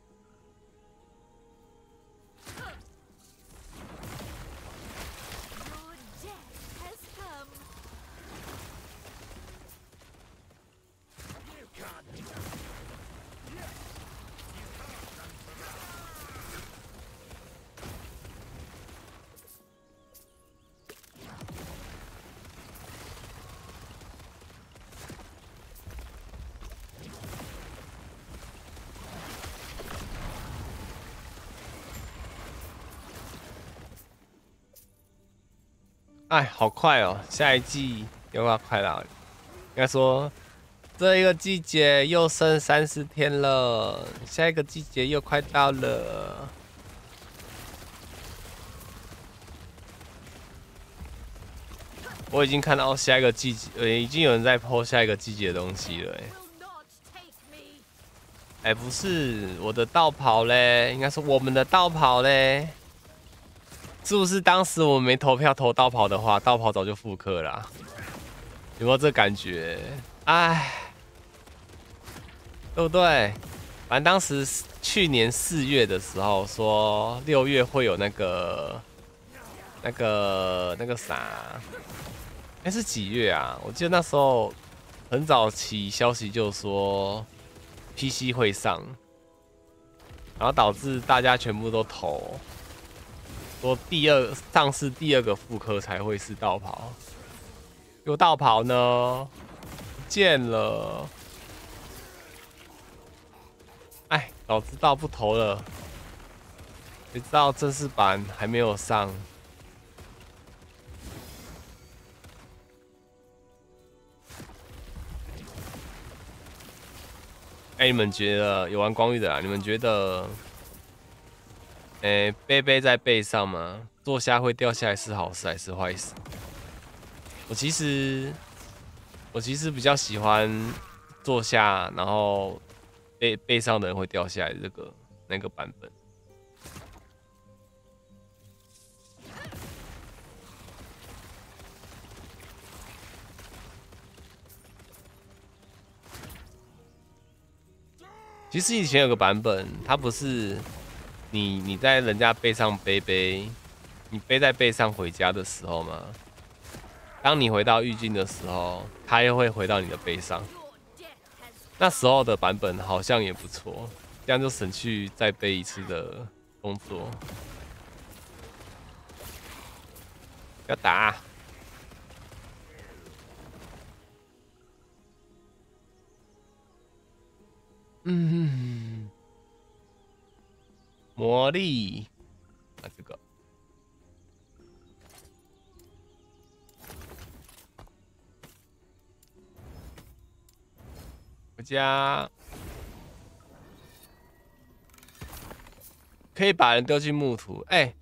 Speaker 1: 哎，好快哦！下一季又要快了，应该说这一个季节又剩30天了，下一个季节又快到了。我已经看到下一个季节，已经有人在 po 下一个季节的东西了。不是我的道袍嘞，应该是我们的道袍嘞。是不是当时我们没投票投道袍的话，道袍早就复刻了啊？有没有这感觉？哎，对不对？反正当时去年4月的时候说6月会有那个啥，是几月啊？我记得那时候很早期消息就说 PC 会上，然后导致大家全部都投。说上市第二个复刻才会是道袍，有道袍呢，不见了。哎，早知道不投了，谁知道正式版还没有上。你们觉得有玩光遇的啦？你们觉得？背在背上吗？坐下会掉下来是好事还是坏事？我其实比较喜欢坐下，然后背上的人会掉下来那个版本。 其实以前有个版本，它不是你在人家背上背，你背在背上回家的时候吗？当你回到狱境的时候，它又会回到你的背上。那时候的版本好像也不错，这样就省去再背一次的动作。要打！魔力，啊，这个回家可以把人丢进木土。哎，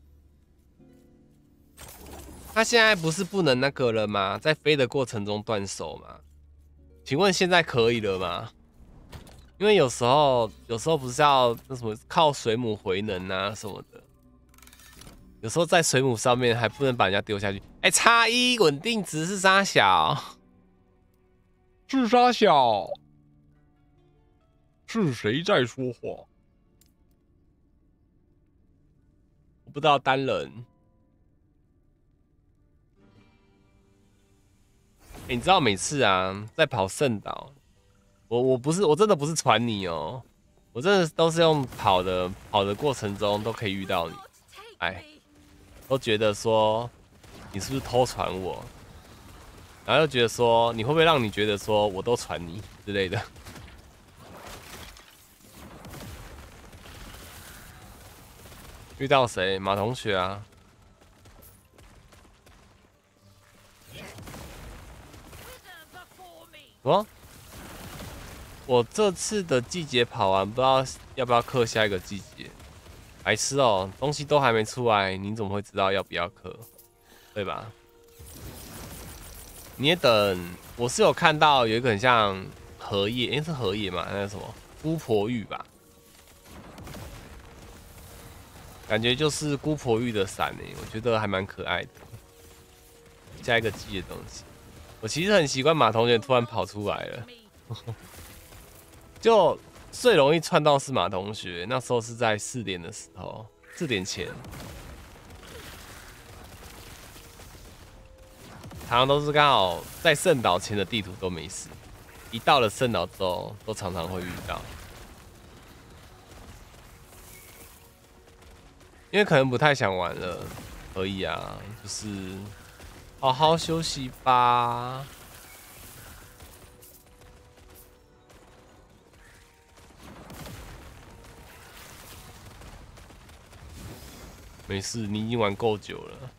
Speaker 1: 他现在不是不能那个了吗？在飞的过程中断手吗？请问现在可以了吗？因为有时候不是要那什么靠水母回能啊什么的，有时候在水母上面还不能把人家丢下去。哎，叉一稳定值是啥小？是啥小？是谁在说话？我不知道单人。欸，你知道每次啊在跑圣岛，我真的不是传你哦，我真的都是用跑的过程中都可以遇到你，哎，都觉得说你是不是偷传我，然后又觉得说你会不会让你觉得说我都传你之类的。遇到谁？马同学啊。什么？我这次的季节跑完，不知道要不要刻下一个季节。白痴哦，东西都还没出来，你怎么会知道要不要刻？对吧？你也等。我是有看到有一个很像荷叶，是荷叶嘛？那是什么？姑婆玉吧？感觉就是姑婆玉的伞诶，我觉得还蛮可爱的。下一个季的东西，我其实很习惯马同学突然跑出来了。就最容易串到是马同学，那时候是在4点的时候，4点前，常常都是刚好在圣岛前的地图都没事，一到了圣岛之后，都常常会遇到，因为可能不太想玩了而已啊，就是好好休息吧。没事，你已经玩够久了。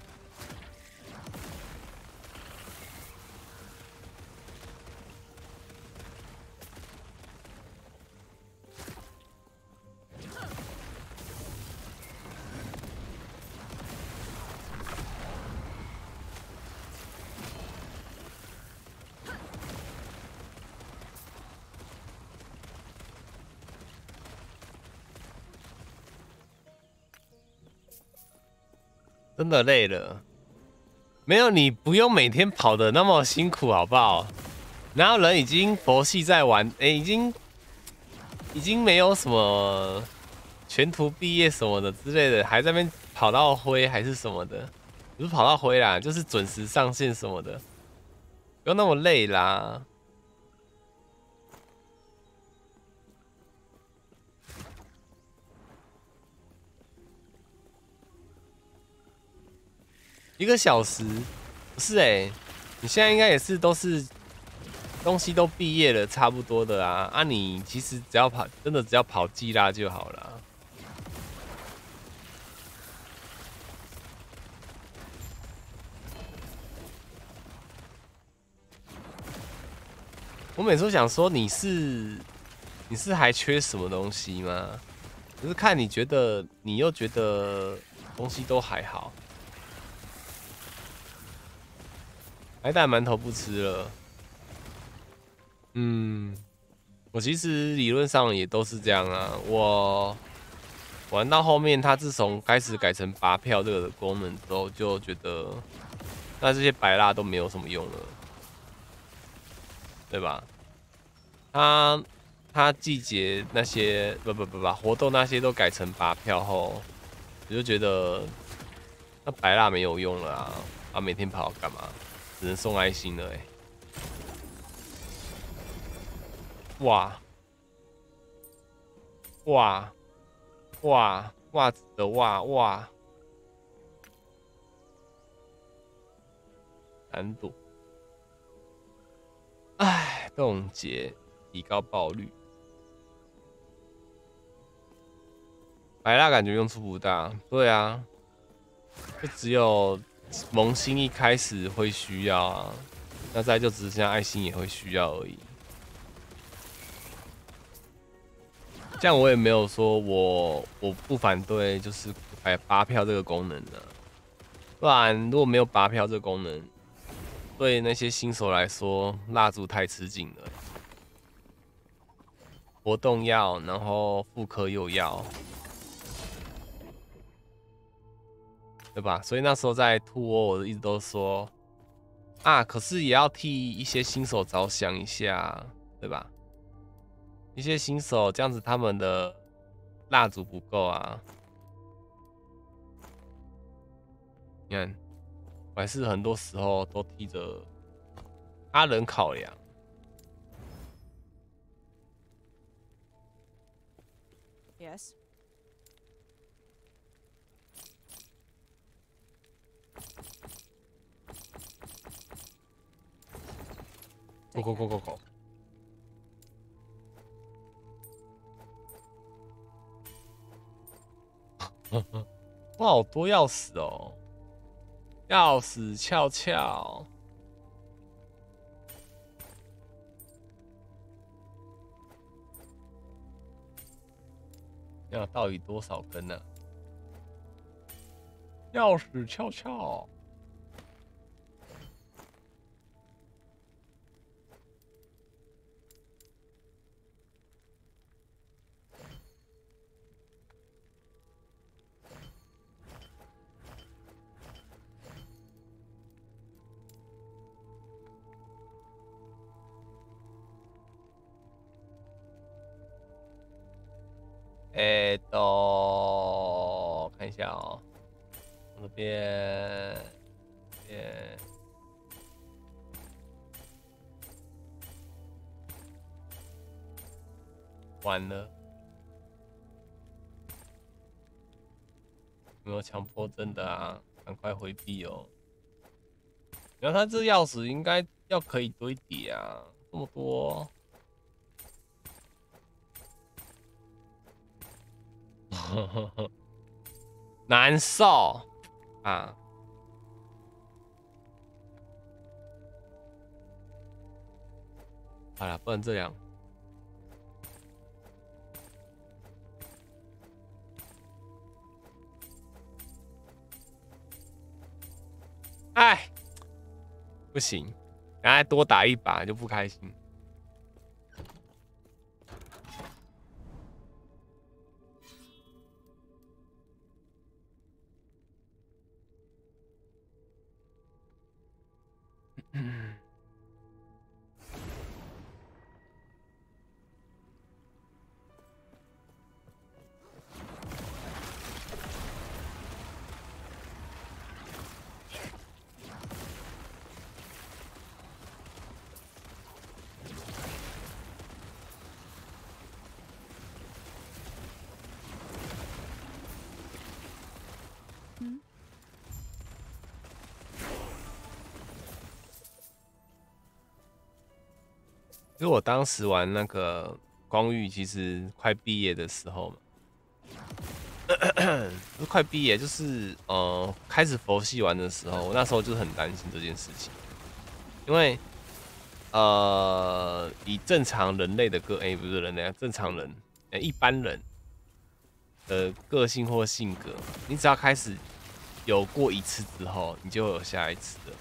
Speaker 1: 真的累了，没有你不用每天跑的那么辛苦，好不好？然后人已经佛系在玩，已经没有什么全图毕业什么的之类的，还在那边跑到灰还是什么的，不是跑到灰啦，就是准时上线什么的，不用那么累啦。1个小时，不是你现在应该也是都是东西都毕业了，差不多的啊。啊，你其实只要跑，真的只要跑季拉就好了。我每次都想说你是还缺什么东西吗？可是看你觉得，你又觉得东西都还好。白蛋馒头不吃了。我其实理论上也都是这样啊。我玩到后面，它自从开始改成拔票这个的功能之后，就觉得那这些白蜡都没有什么用了，对吧？它它季节那些不活动那些都改成拔票后，我就觉得那白蜡没有用了啊！啊，每天跑干嘛？只能送爱心了哇哇哇袜子的哇，难度。唉，冻结提高爆率。白蜡感觉用处不大，对啊，就只有萌新一开始会需要啊，那再就只剩下爱心也会需要而已。这样我也没有说我不反对，就是拔票这个功能的，不然如果没有拔票这个功能，对那些新手来说，蜡烛太吃紧了。活动要，然后复刻又要。对吧？所以那时候在兔窝，我一直都说啊，可是也要替一些新手着想一下，对吧？一些新手这样子，他们的蜡烛不够啊。你看，我还是很多时候都替着他人考量。
Speaker 2: Yes.
Speaker 1: Go。哇，好多钥匙哦！钥匙翘翘。要到底多少根呢？钥匙翘翘。看一下哦，这边，完了，没有强迫症的啊，赶快回避哦。然后他这钥匙应该要可以堆叠啊，这么多。难受啊！好了，不能这样。哎，不行，刚才多打一把就不开心。因为我当时玩那个光遇，其实快毕业的时候嘛，不是快毕业，就是开始佛系玩的时候，我那时候就很担心这件事情，因为以正常人类的不是人类啊，正常人一般人的个性或性格，你只要开始有过一次之后，你就会有下一次的。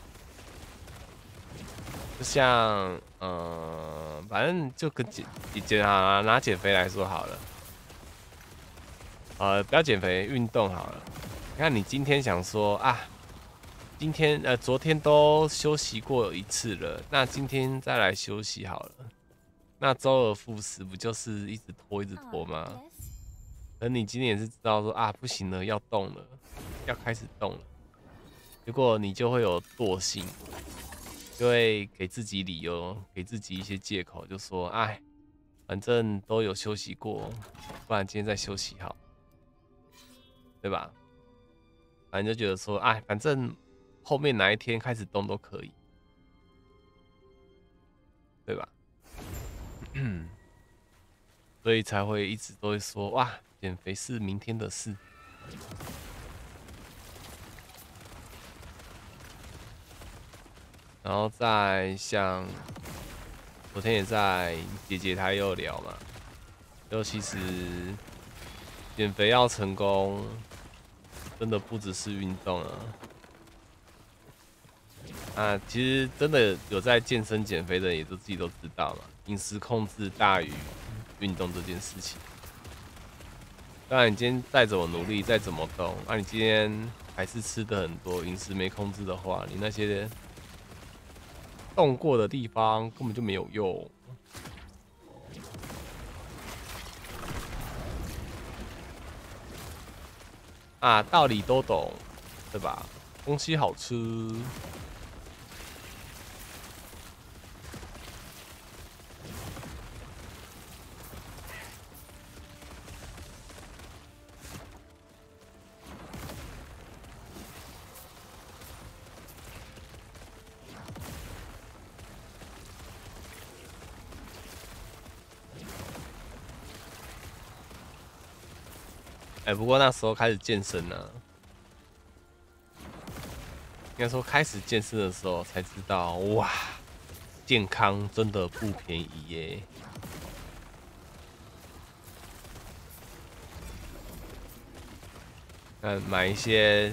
Speaker 1: 就像反正就跟拿减肥来说好了，不要减肥，运动好了。你看你今天想说啊，昨天都休息过一次了，那今天再来休息好了。 那周而复始，不就是一直拖一直拖吗？而你今天也是知道说啊，不行了，要动了，要开始动了，结果你就会有惰性，就会给自己理由，给自己一些借口，就说哎，反正都有休息过，不然今天再休息好，对吧？反正就觉得说，哎，反正后面哪一天开始动都可以，对吧？所以才会一直都会说，哇，减肥是明天的事。然后再像昨天也在姐姐她也有聊嘛，就其实减肥要成功，真的不只是运动啊。啊，其实真的有在健身减肥的人，也都自己都知道嘛，饮食控制大于运动这件事情。当然，你今天再怎么努力，再怎么动，你今天还是吃的很多，饮食没控制的话，你那些动过的地方根本就没有用。啊，道理都懂，对吧？东西好吃。不过那时候开始健身呢、应该说开始健身的时候才知道，哇，健康真的不便宜耶。买一些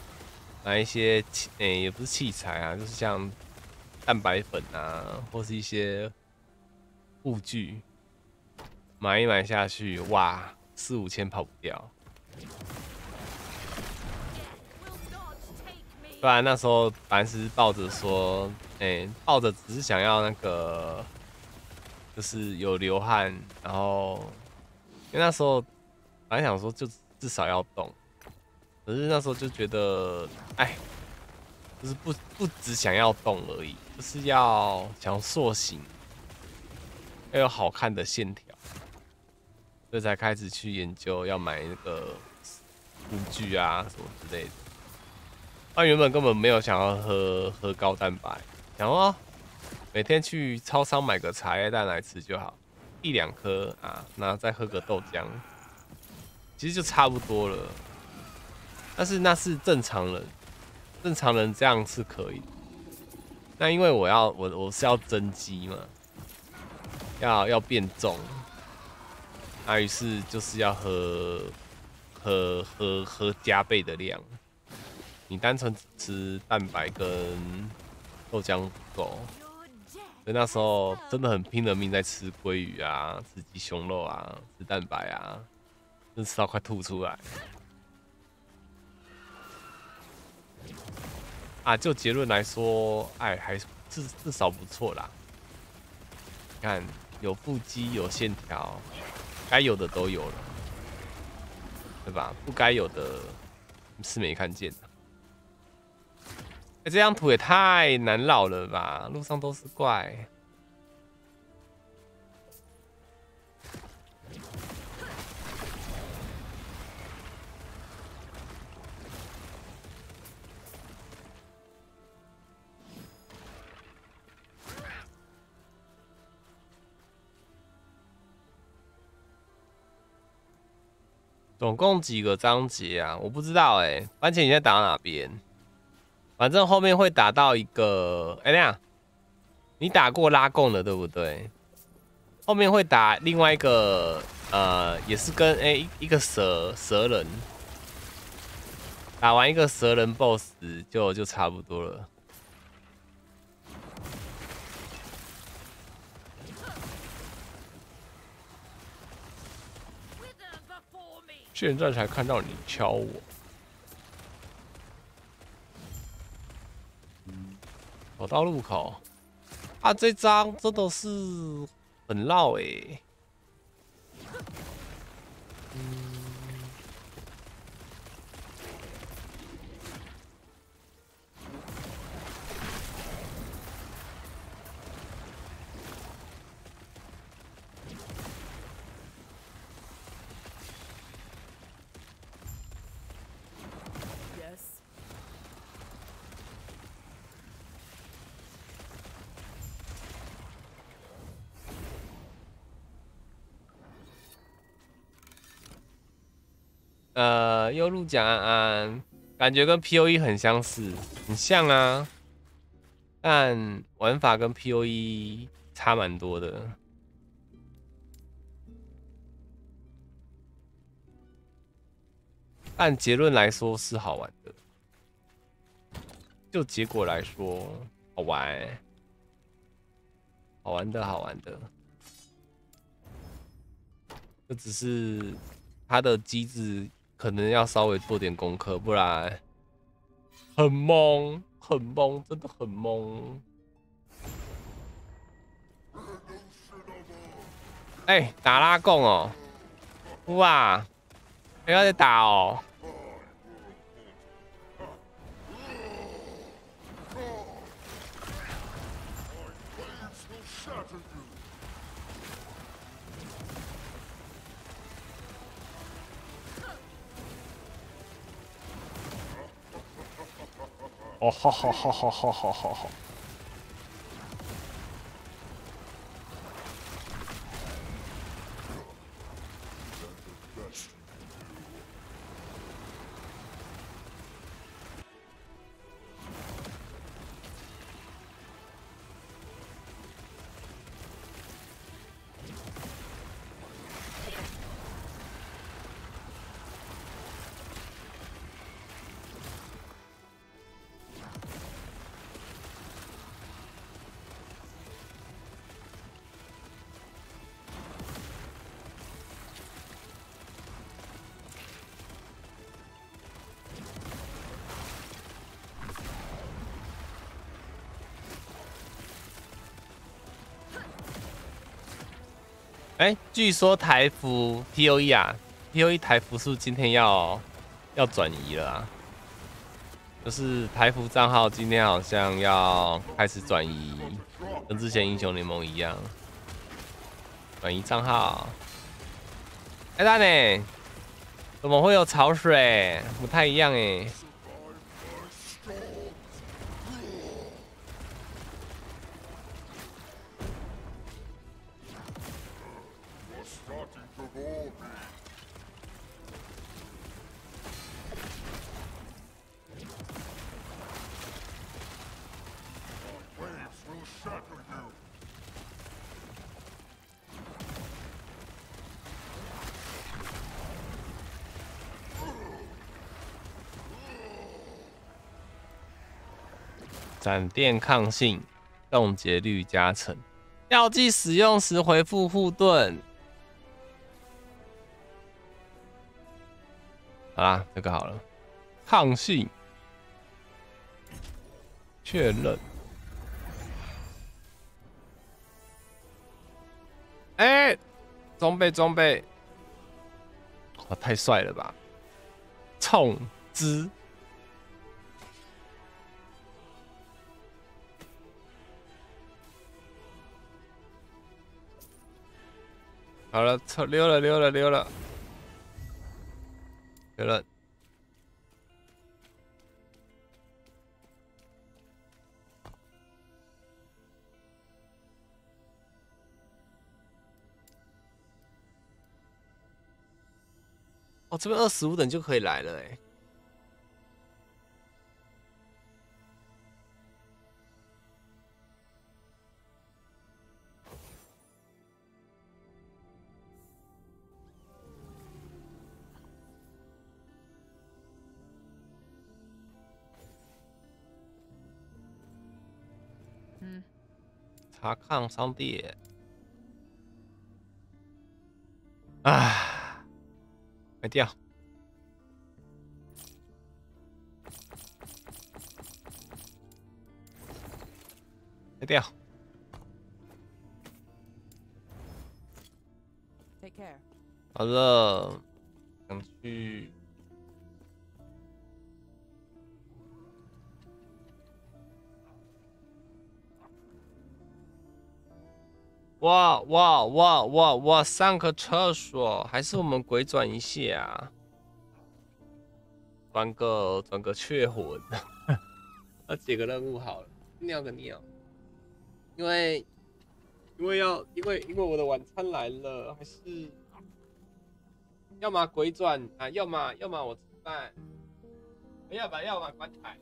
Speaker 1: 也不是器材啊，就是像蛋白粉啊，或是一些护具，买一买下去，哇，4、5千跑不掉。不然那时候凡是抱着说，抱着只是想要那个，就是有流汗，然后因为那时候本来想说就至少要动，可是那时候就觉得，哎，就是不只想要动而已，就是要想塑形，要有好看的线条，所以才开始去研究要买那个护具啊什么之类的。原本根本没有想要喝高蛋白，想说每天去超商买个茶叶蛋来吃就好，1、2颗啊，然后再喝个豆浆，其实就差不多了。但是那是正常人，正常人这样是可以的。那因为我是要增肌嘛，要变重，于是就是要喝加倍的量。你单纯只吃蛋白跟豆浆不够，所以那时候真的很拼了命在吃鲑鱼啊，吃鸡胸肉啊，吃蛋白啊，真吃到快吐出来。就结论来说，还至少不错啦。你看，有腹肌，有线条，该有的都有了，对吧？不该有的是没看见的。这张图也太难绕了吧！路上都是怪。总共几个章节啊？我不知道番茄你现在打到哪边？反正后面会打到一个，等下，你打过拉贡的对不对？后面会打另外一个，也是跟一个蛇人，打完一个蛇人 BOSS 就差不多了。现在才看到你敲我。走到路口，这张真的是很绕哎。右路讲安安，感觉跟 POE 很相似，很像啊，但玩法跟 POE 差蛮多的。按结论来说是好玩的，就结果来说好玩，好玩的，好玩的。这只是它的机制可能要稍微做点功课，不然很懵，很懵，真的很懵。哎，打拉贡哦，哇，不要再打哦。哦，好好好好好好好好。哎，据说台服 POE 啊，POE 台服是不是今天要转移了啊？就是台服账号今天好像要开始转移，跟之前英雄联盟一样，转移账号。哎，大呢？怎么会有潮水？不太一样哎。闪电抗性，冻结率加成，药剂使用时回复护盾。好啦，这个好了，抗性确认。哎，装备，哇，太帅了吧！冲之。好了，溜了。哦，这边25等就可以来了哎。查抗商店。啊，没掉。没掉。
Speaker 2: Take care.
Speaker 1: 好了，想去。哇！上个厕所，还是我们鬼转一下，转个雀魂，要解个任务好了，尿个尿，因为我的晚餐来了，还是要么鬼转啊，要么我吃饭，要么棺材。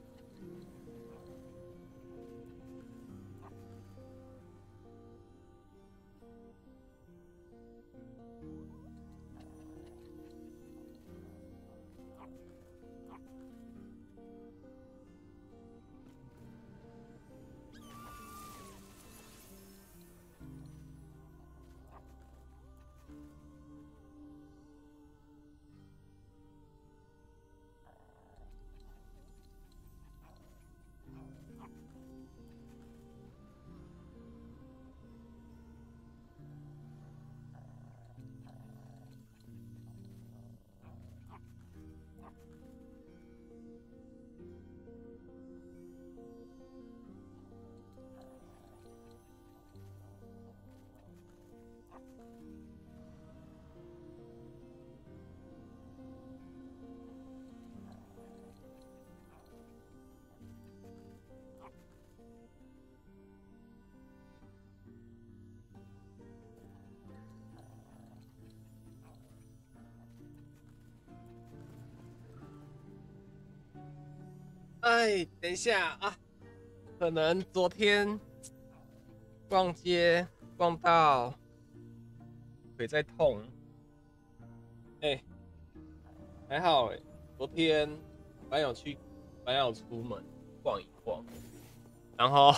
Speaker 1: 哎，等一下啊，可能昨天逛街逛到腿在痛，哎，还好哎，昨天本来有出门逛一逛，然后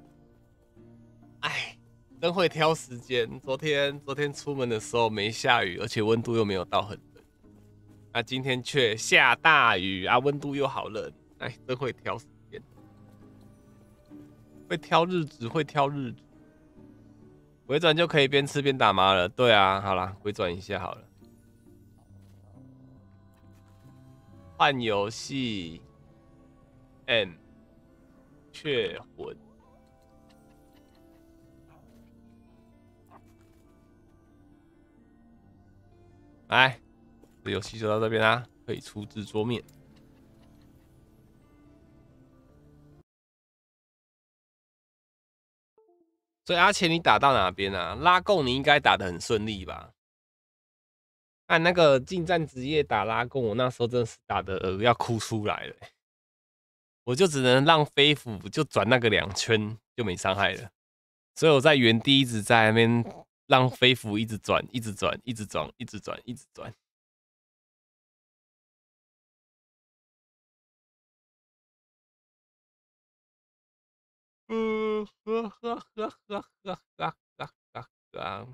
Speaker 1: 哎，真会挑时间。昨天出门的时候没下雨，而且温度又没有到很冷，那今天却下大雨啊，温度又好冷，哎，真会挑时间，会挑日子，会挑日子。回转就可以边吃边打麻了，对啊，好啦，回转一下好了。换游戏 ，N 雀魂，来，这游戏就到这边啦，可以出制桌面。所以阿钱，你打到哪边啊？拉贡你应该打得很顺利吧？按那个近战职业打拉贡，我那时候真的是打的要哭出来了，我就只能让飞斧就转那个2圈就没伤害了，所以我在原地一直在那边让飞斧一直转，一直转，一直转，一直转，一直转。呵呵呵呵呵呵呵呵。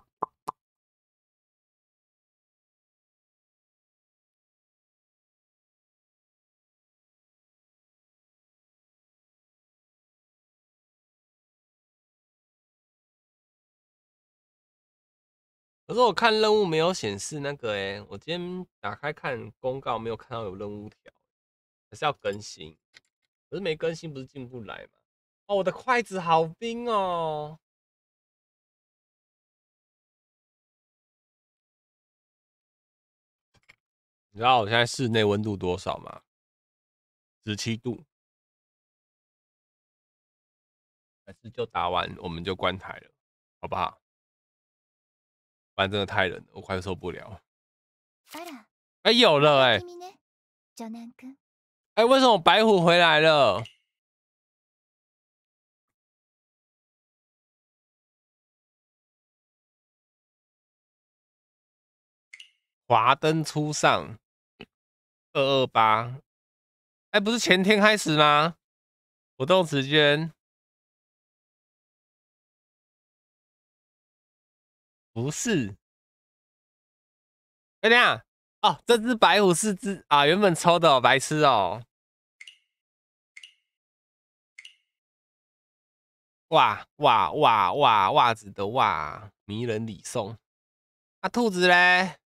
Speaker 1: 可是我看任务没有显示那个我今天打开看公告没有看到有任务条，还是要更新。可是没更新不是进不来吗？哦，我的筷子好冰哦！你知道我现在室内温度多少吗？17度。还是就打完我们就关台了，好不好？不然真的太冷了，我快受不了。哎，有了哎，为什么白虎回来了？华灯初上228，哎，不是前天开始吗？活动时间不是。哎，等下哦，这只白虎是只啊，原本抽的哦，白痴哦。袜子的袜，迷人礼送。 啊，兔子嘞？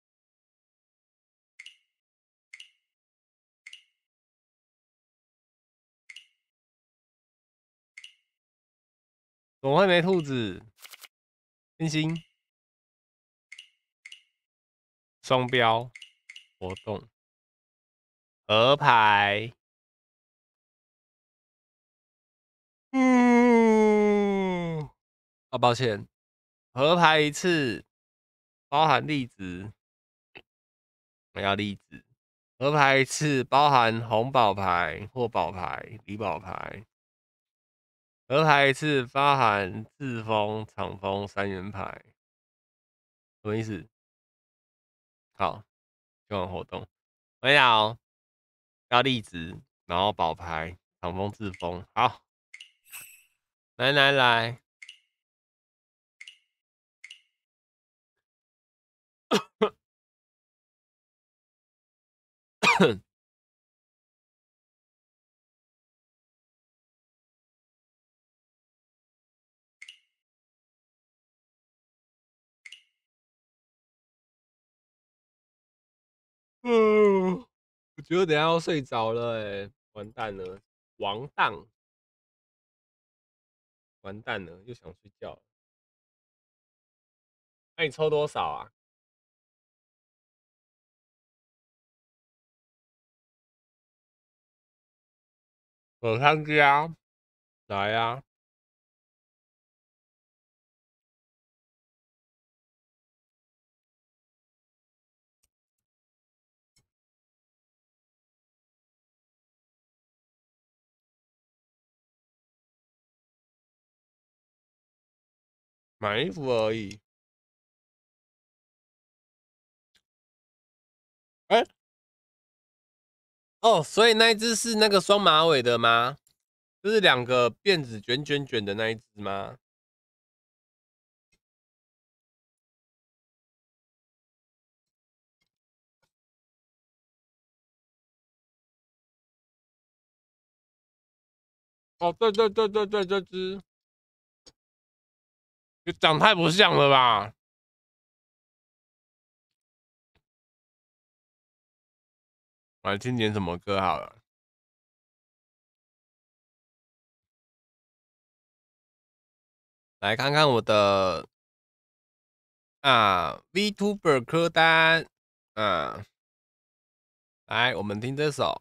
Speaker 1: 怎么会没兔子？星星，双标活动，河牌。啊，抱歉，合牌一次包含粒子，我要粒子。合牌一次包含红宝牌或宝牌、李宝牌。合牌一次包含自封、场封3元牌，什么意思？好，交换活动。我跟你讲哦，要粒子，然后宝牌、场封、自封。好，来来来。我觉得等下要睡着了哎，完蛋了，王荡，完蛋了，又想睡觉了。那你抽多少啊？我参加，来呀、买衣服而已。哎、哦，所以那一只是那个双马尾的吗？就是2个辫子卷卷卷的那一只吗？哦，对对对对对，这只，你长太不像了吧？我来听点什么歌好了，来看看我的VTuber 歌单，来，我们听这首。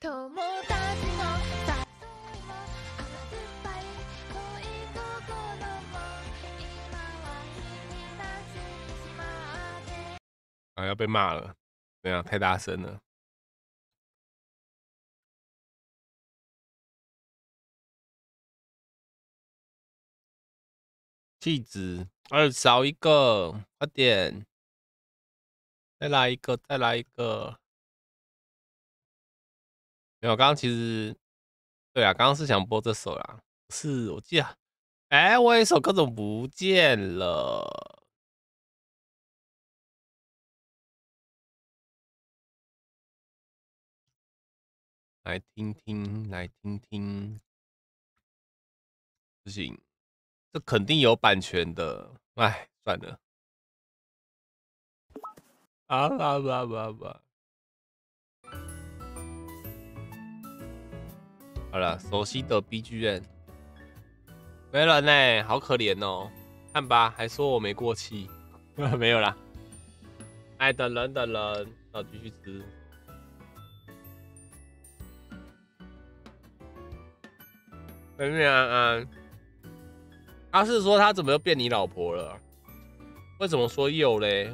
Speaker 1: 啊，要被骂了，怎样？太大声了。气质少一个，快点，再来一个，再来一个。没有，刚刚其实，对啊，刚刚是想播这首啦，是我记得，我有一首歌怎么不见了？来听听，来听听，不行，这肯定有版权的，哎，算了，吧。好了，熟悉的 BGM 没了呢，好可怜哦。看吧，还说我没过气，没有啦。哎，等人，要继续吃。等等安安，他是说他怎么又变你老婆了？为什么说又嘞？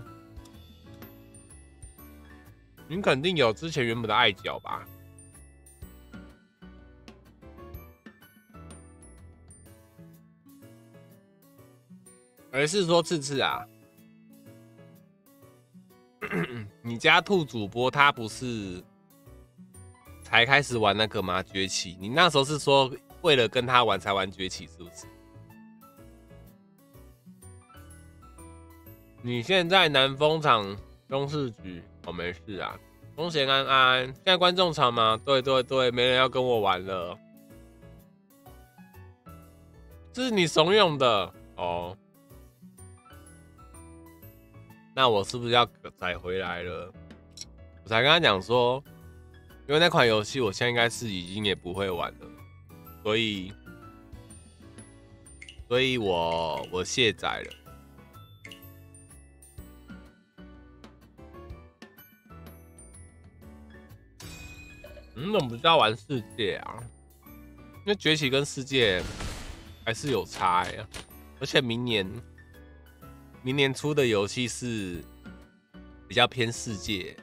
Speaker 1: 你肯定有之前原本的爱角吧？还是说次次啊？你家兔主播他不是才开始玩那个吗？崛起，你那时候是说为了跟他玩才玩崛起，是不是？你现在南风场中市局，我没事啊。风险安安，现在观众场吗？对对对，没人要跟我玩了。这是你怂恿的哦。 那我是不是要载回来了？我才跟他讲说，因为那款游戏我现在应该是已经也不会玩了，所以我卸载了。怎么不叫玩世界啊？因为崛起跟世界还是有差呀，而且明年出的游戏是比较偏世界。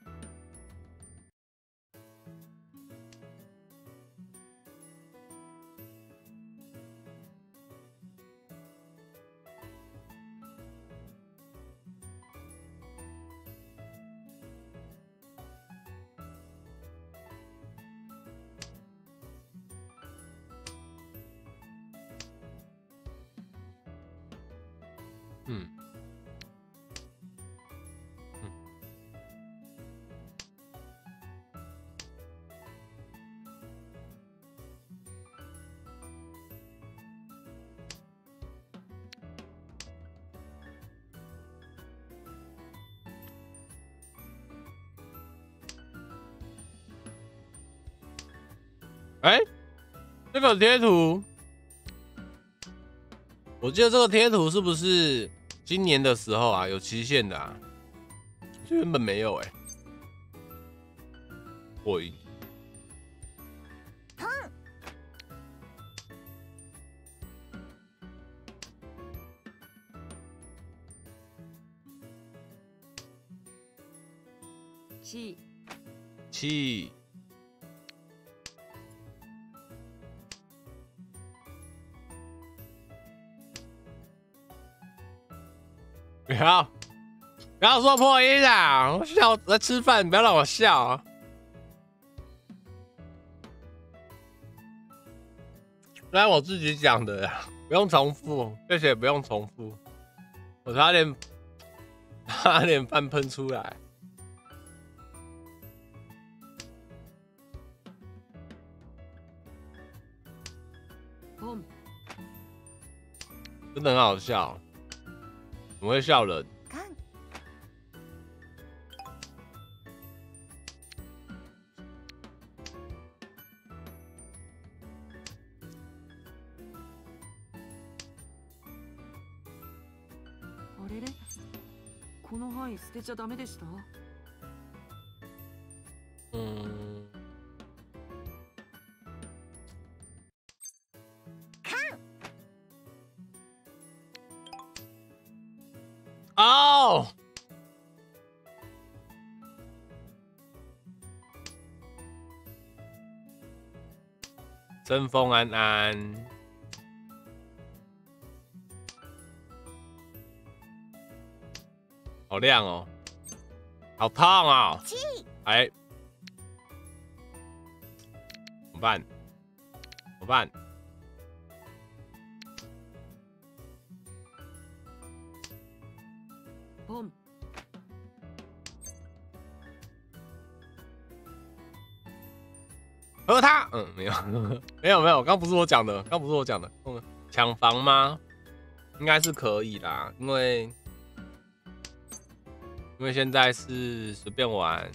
Speaker 1: 这个贴图，我记得这个贴图是不是今年的时候啊有期限的啊？原本没有过瘾。气。不要说破音啊！我笑在吃饭，不要让我笑啊！那我自己讲的呀，不用重复，谢谢，不用重复。我差点饭喷出来。真的很好笑，怎么会笑人？
Speaker 3: この範囲捨てちゃダメでした？
Speaker 1: 哦，针锋安安。好亮哦，好烫啊！哎，怎么办？怎么办？喝它？没有，没有，刚不是我讲的，抢房吗？应该是可以啦，因为现在是随便玩，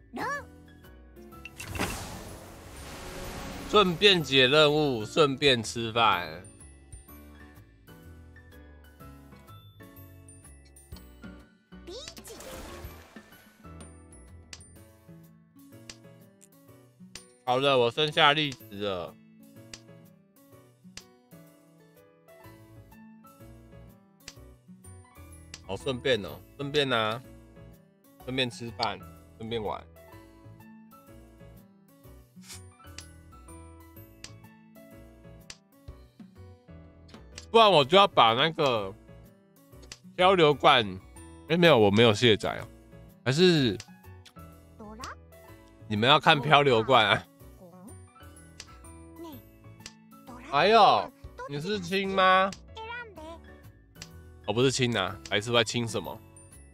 Speaker 1: 顺便解任务，顺便吃饭。好了，我剩下栗子了。好，顺便哦，顺便啊。顺便吃饭，顺便玩。不然我就要把那个漂流罐，没有，我没有卸载哦，还是你们要看漂流罐啊？哎呦，你是亲吗？我不是亲啊，还是在亲什么？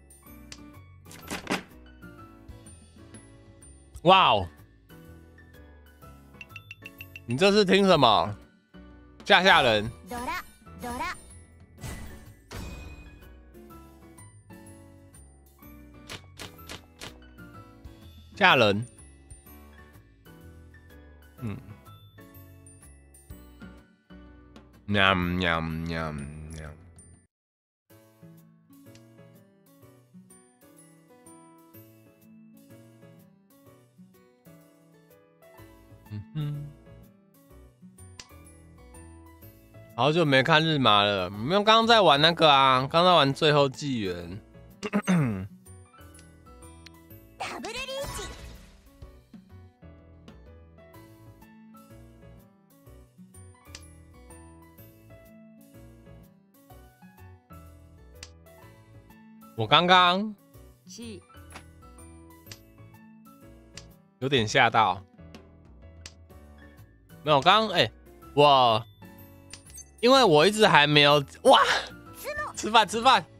Speaker 1: 哇哦！你这是听什么？吓人！ 吓人。嗯，喵喵喵喵。嗯哼。好久没看日麻了，没有，刚刚在玩那个啊，刚在玩最后纪元。我刚刚有点吓到，没有，刚刚我因为我一直还没有哇，吃饭，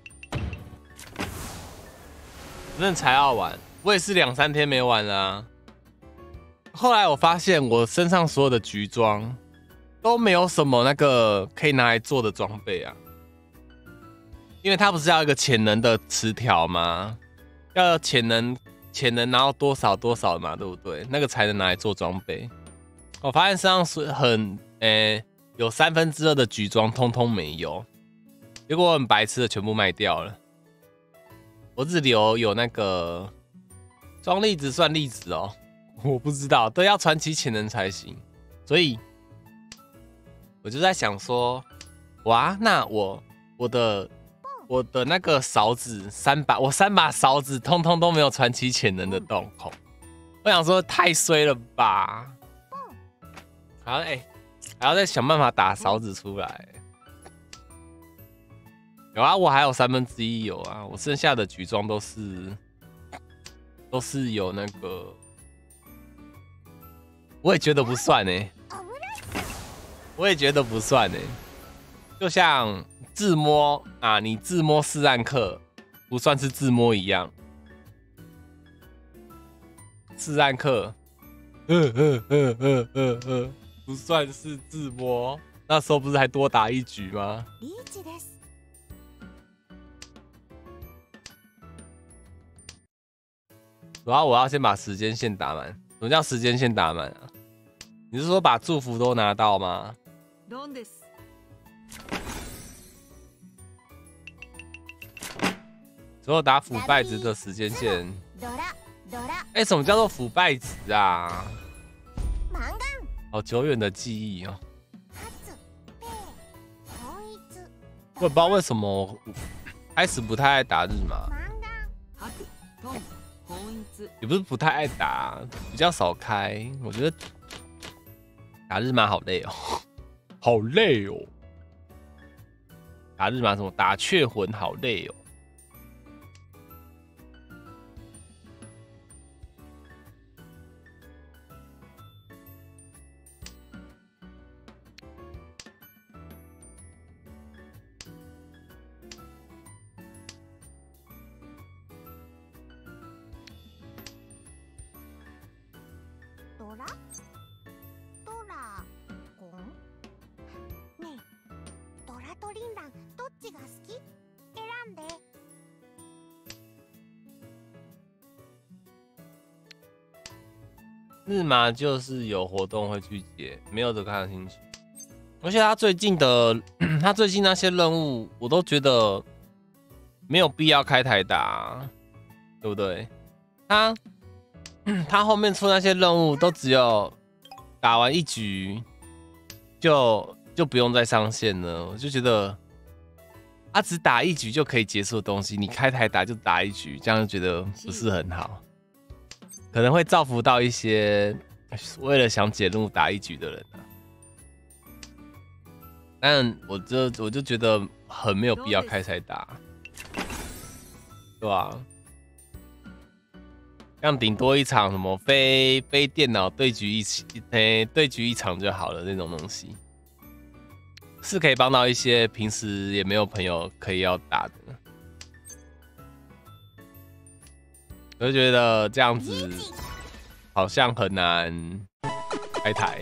Speaker 1: 真的才要玩，我也是2、3天没玩了啊。后来我发现我身上所有的橘装都没有什么那个可以拿来做的装备啊。因为它不是要一个潜能的词条吗？要潜能，然后多少嘛，对不对？那个才能拿来做装备。我发现身上是很有2/3的橘装通通没有，结果我很白痴的全部卖掉了。我只留有那个装粒子算粒子哦，我不知道，对，要传奇潜能才行。所以我就在想说，哇，那我的那个勺子我3把勺子通通都没有传奇潜能的洞口，我想说太衰了吧，好还要再想办法打勺子出来。有啊，我还有1/3有啊，我剩下的橘装都是有那个，我也觉得不算我也觉得不算就像自摸啊，你自摸4暗克不算是自摸一样，4暗克，不算是自摸。那时候不是还多打1局吗？然后我要先把时间线打满。什么叫时间线打满啊？你是说把祝福都拿到吗？所有打腐败值的时间线。什么叫做腐败值啊？好久远的记忆哦。我也不知道为什么我开始不太爱打日麻。也不是不太爱打，比较少开。我觉得打日麻好累哦，好累哦。打日麻什么？打雀魂好累哦。日麻就是有活动会去接，没有的看兴趣。而且他最近那些任务，我都觉得没有必要开台打，对不对？他后面出那些任务都只有打完1局就不用再上线了，我就觉得他只打1局就可以结束的东西，你开台打就打1局，这样就觉得不是很好。可能会造福到一些为了想解路打1局的人啊，但我就觉得很没有必要开台打，对吧？像顶多一场什么非电脑对局一场就好了那种东西，是可以帮到一些平时也没有朋友可以要打的。我就觉得这样子好像很难开台。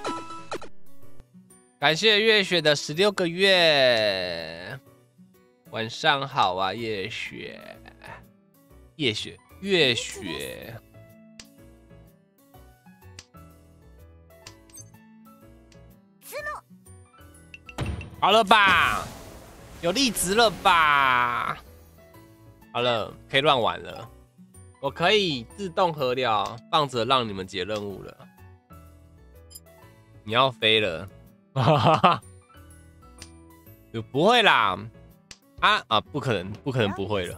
Speaker 1: 感谢月雪的16个月，晚上好啊，月雪。 好了吧？有力值了吧？好了，可以乱玩了。我可以自动合了，放着让你们解任务了。你要飞了，不会啦！不可能，不可能不会了。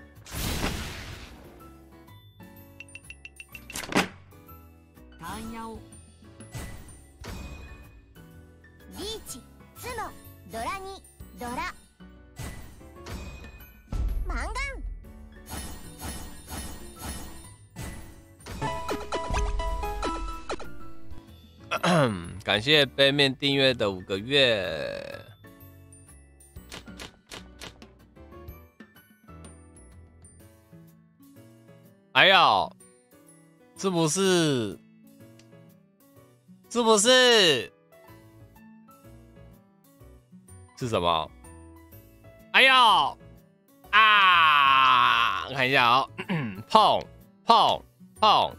Speaker 3: タイヤを
Speaker 4: リーチ、ツノ、ドラニ、ドラ、マンガン。
Speaker 1: 感谢背面订阅的5个月。哎呦，是不是？是不是？是什么？哎呦啊！看一下哦，碰碰碰。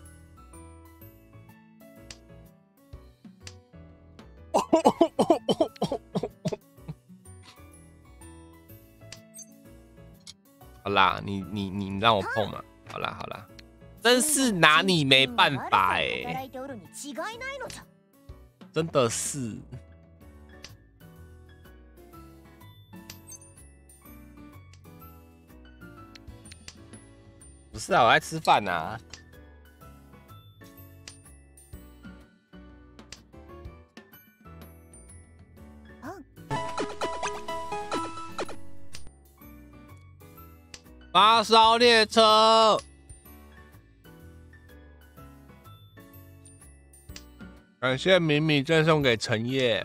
Speaker 1: 好啦，你让我碰嘛。好啦好啦，真是拿你没办法欸，真的是。不是啊，我在吃饭啊。发烧列车，感谢米米赠送给陈烨。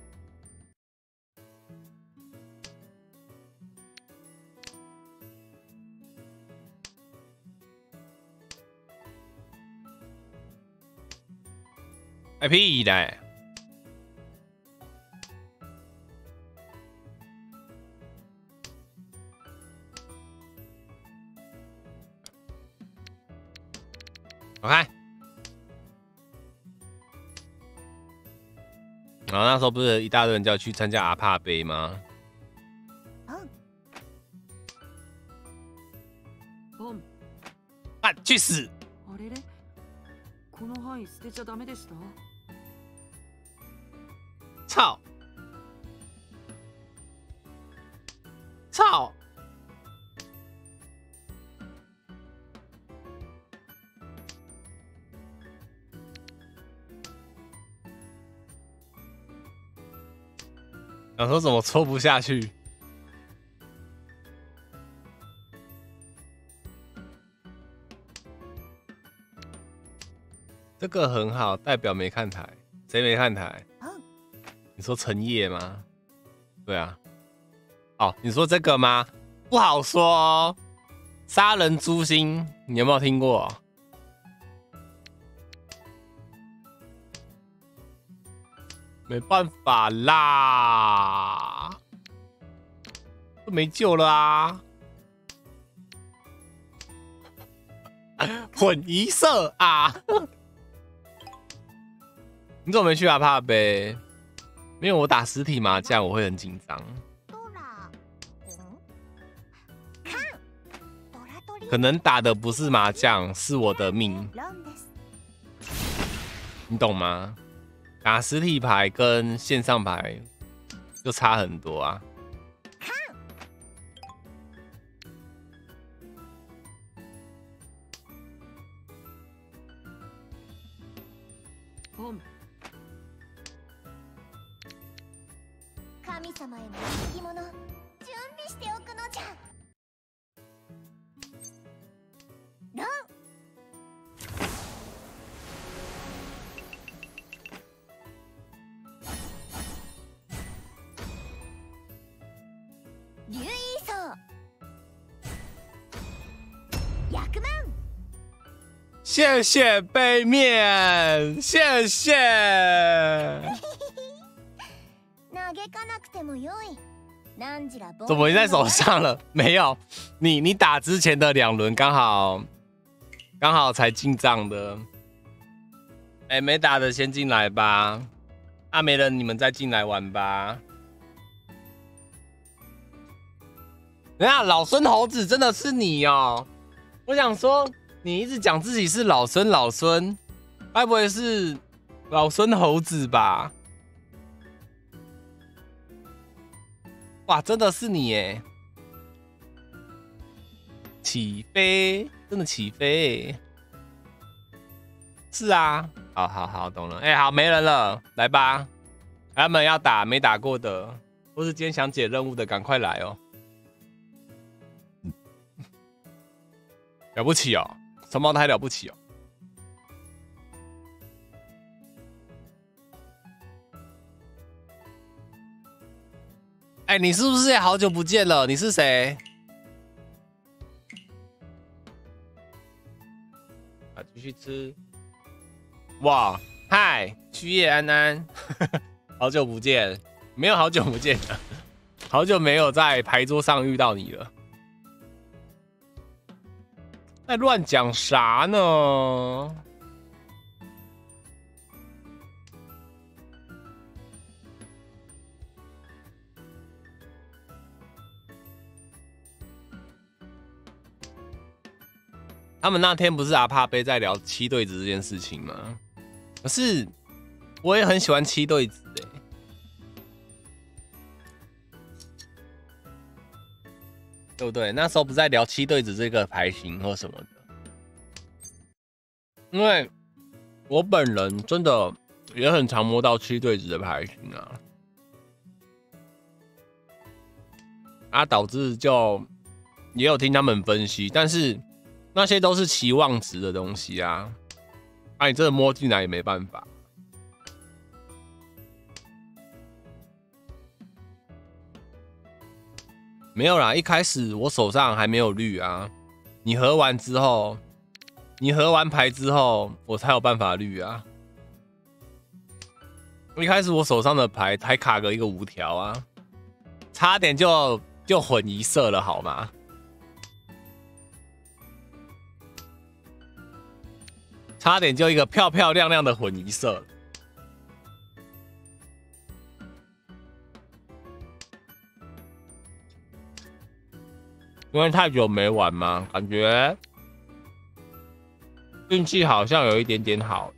Speaker 1: 哎屁嘞！我看，然后那时候不是一大堆人叫去参加阿帕杯吗？啊，去死！
Speaker 3: あれれこの範囲捨てちゃダメでした？
Speaker 1: 操！操！想说怎么戳不下去？这个很好，代表没看台。谁没看台？你说陈烨吗？对啊。哦，你说这个吗？不好说哦。杀人诛心，你有没有听过？没办法啦，都没救了啊！混一色啊！你怎么没去阿帕杯？没有，我打实体麻将我会很紧张。可能打的不是麻将，是我的命，你懂吗？打实体牌跟线上牌就差很多啊。
Speaker 4: 神様への人気者、準備しておくのじゃ。ロン。竜衣装。100万。
Speaker 1: 谢谢杯面，谢谢。怎么你在手上了？没有，你打之前的2轮刚好才进账的。哎，没打的先进来吧，没人你们再进来玩吧。 等下老孙猴子真的是你哦！我想说，你一直讲自己是老孙，该不会是老孙猴子吧？哇，真的是你耶！起飞，真的起飞！是啊，好，懂了。好，没人了，来吧。他们要打没打过的，或是今天想解任务的，赶快来哦！了不起哦，双胞胎了不起哦！你是不是也好久不见了？你是谁？继续吃。哇，嗨，虚夜安安，好久不见，没有好久不见了，好久没有在牌桌上遇到你了。在乱讲啥呢？他们那天不是阿帕杯在聊七对子这件事情吗？可是我也很喜欢七对子对不对？那时候不是在聊七对子这个牌型或什么的，因为我本人真的也很常摸到七对子的牌型导致就也有听他们分析，但是那些都是期望值的东西啊，你真的摸进来也没办法。没有啦，一开始我手上还没有绿啊。你合完之后，你合完牌之后，我才有办法绿啊。一开始我手上的牌还卡个一个无条啊，差点就混一色了，好吗？差点就一个漂漂亮亮的混一色。因为太久没玩嘛，感觉运气好像有一点点好，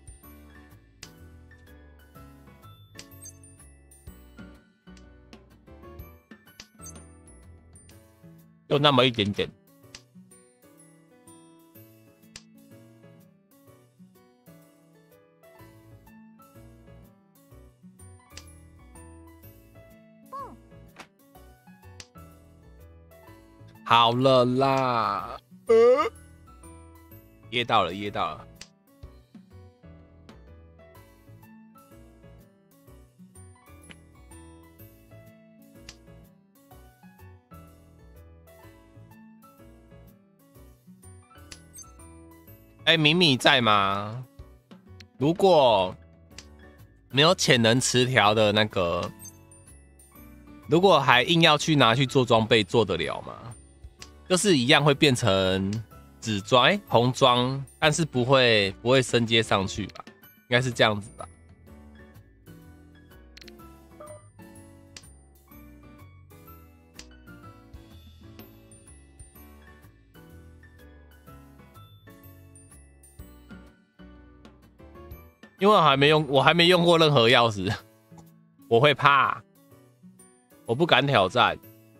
Speaker 1: 就那么一点点。好了啦，噎到了。米米在吗？如果没有潜能词条的那个，如果还硬要去拿去做装备，做得了吗？就是一样会变成紫装、红装，但是不会升阶上去吧？应该是这样子吧。因为我还没用过任何钥匙，我会怕，我不敢挑战。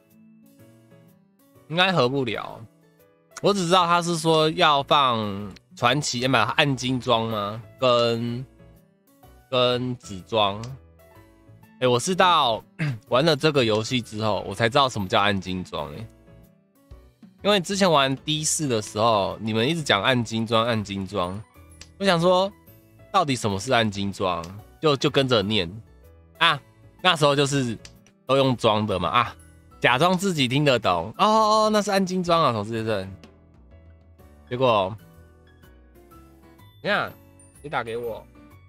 Speaker 1: 应该合不了，我只知道他是说要放传奇，暗金装吗？跟紫装。我是到玩了这个游戏之后，我才知道什么叫暗金装。因为之前玩D4的时候，你们一直讲暗金装，我想说到底什么是暗金装，就跟着念啊。那时候就是都用装的嘛假装自己听得懂那是暗金装啊，同事先生。结果，你看，你打给我，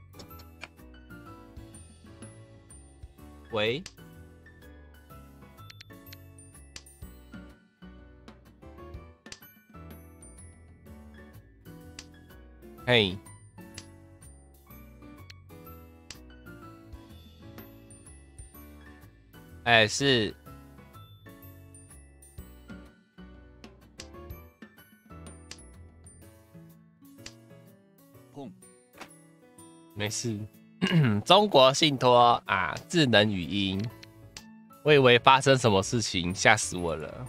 Speaker 1: 喂，嘿，是。 没事。中国信托啊，智能语音。我以为发生什么事情，吓死我了。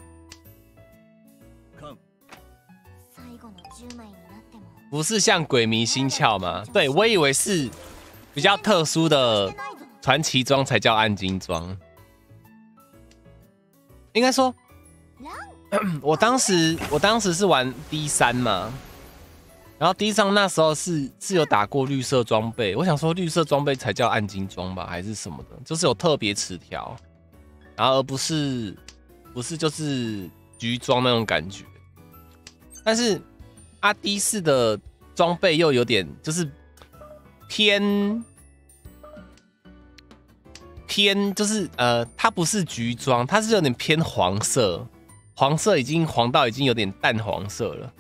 Speaker 1: 不是像鬼迷心窍吗？对，我以为是比较特殊的传奇装才叫暗金装。应该说，我当时是玩 D3 嘛，然后 D3那时候是有打过绿色装备，我想说绿色装备才叫暗金装吧，还是什么的，就是有特别词条，然后而不是就是橘装那种感觉。但是阿 D4的装备又有点就是偏就是它不是橘装，它是有点偏黄色，黄色已经黄到已经有点淡黄色了。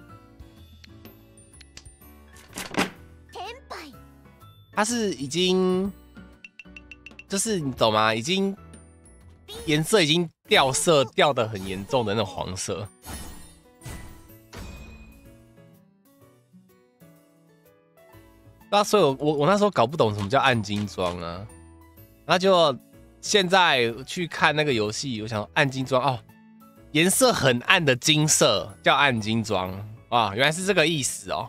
Speaker 1: 它是已经就是你懂吗？已经颜色已经掉色掉得很严重的那种黄色。那所以我那时候搞不懂什么叫暗金装啊。然后就现在去看那个游戏，我想暗金装哦，颜色很暗的金色叫暗金装啊，原来是这个意思哦。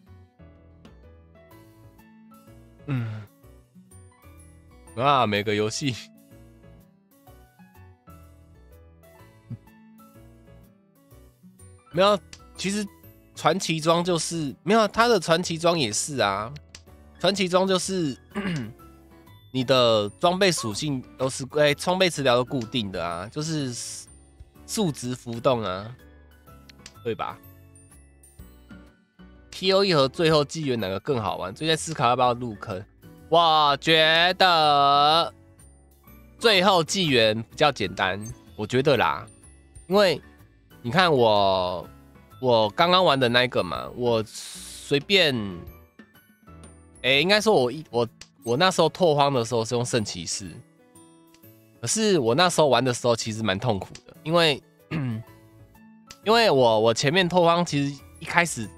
Speaker 1: 啊，每个游戏没有，其实传奇装就是没有，它的传奇装也是啊，传奇装就是你的装备属性都是装备词条都固定的啊，就是数值浮动啊，对吧 ？POE 和最后纪元哪个更好玩？最近在思考要不要入坑。我觉得最后纪元比较简单，我觉得啦，因为你看我刚刚玩的那个嘛，我随便，应该说我那时候拓荒的时候是用圣骑士，可是我那时候玩的时候其实蛮痛苦的，因为我前面拓荒其实一开始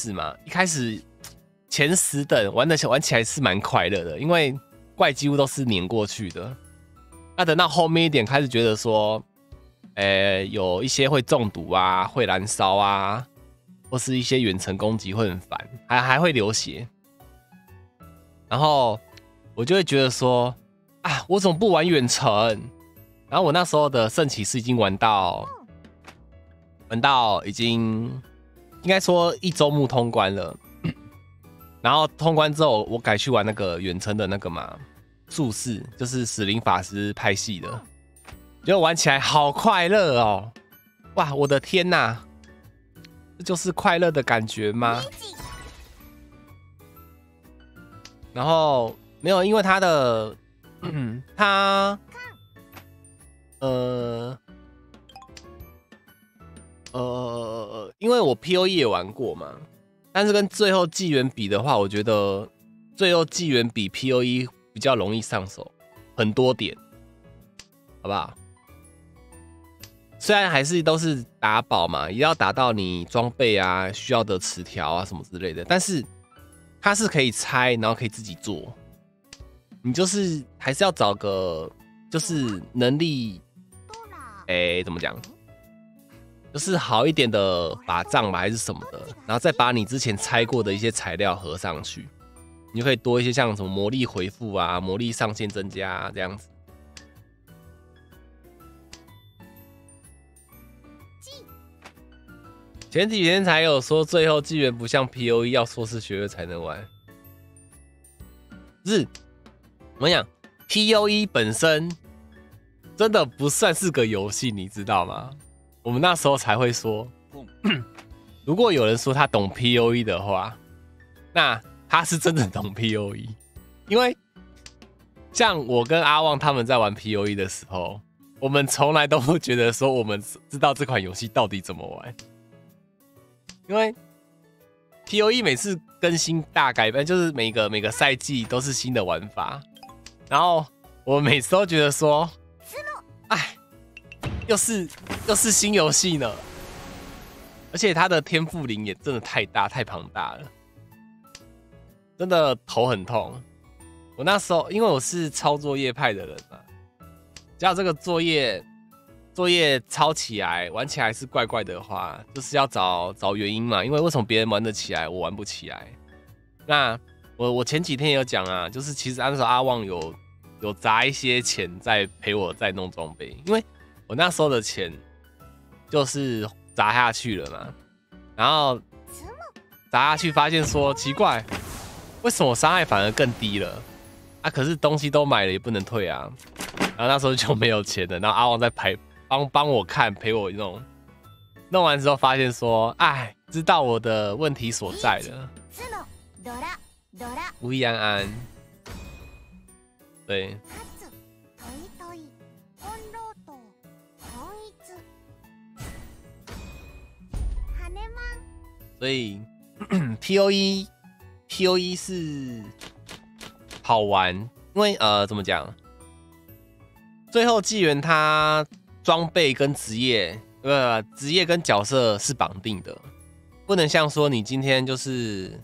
Speaker 1: 前10等玩起来是蛮快乐的，因为怪几乎都是碾过去的。那等到后面一点开始觉得说，有一些会中毒啊，会燃烧啊，或是一些远程攻击会很烦，还会流血。然后我就会觉得说，啊，我怎么不玩远程？然后我那时候的圣骑士已经玩到已经应该说1周目通关了。然后通关之后，我改去玩那个远程的那个嘛，术士，就是死灵法师派系的，结果玩起来好快乐哦！哇，我的天哪，这就是快乐的感觉吗？然后没有，因为他的，因为我 POE 也玩过嘛。但是跟最后纪元比的话，我觉得最后纪元比 POE 比较容易上手很多点，好不好？虽然还是都是打宝嘛，也要打到你装备啊需要的词条啊什么之类的，但是它是可以拆，然后可以自己做。你就是还是要找个就是能力，怎么讲？就是好一点的法杖吧，还是什么的，然后再把你之前拆过的一些材料合上去，你就可以多一些像什么魔力回复啊、魔力上限增加啊这样子。前几天才有说最后纪元不像 POE 要硕士学位才能玩，是，我讲 POE 本身真的不算是个游戏，你知道吗？我们那时候才会说，如果有人说他懂 POE 的话，那他是真的懂 POE。因为像我跟阿旺他们在玩 POE 的时候，我们从来都不觉得说我们知道这款游戏到底怎么玩。因为 POE 每次更新大改变，就是每个赛季都是新的玩法，然后我每次都觉得说，哎。又是新游戏呢，而且它的天赋林也真的太大太庞大了。 真的头很痛。我那时候因为我是抄作业派的人嘛，只要这个作业抄起来玩起来是怪怪的话，就是要找原因嘛。因为为什么别人玩得起来，我玩不起来？那我前几天有讲啊，就是其实那时候阿旺有砸一些钱在陪我在弄装备，因为我那时候的钱就是砸下去了嘛，然后砸下去发现说奇怪，为什么我伤害反而更低了啊？可是东西都买了也不能退啊，然后那时候就没有钱了，然后阿旺在帮我看陪我弄，弄完之后发现说，哎，知道我的问题所在了。吴亦安安，对。所以POE 是好玩，因为怎么讲？最后纪元它装备跟职业跟角色是绑定的，不能像说你今天就是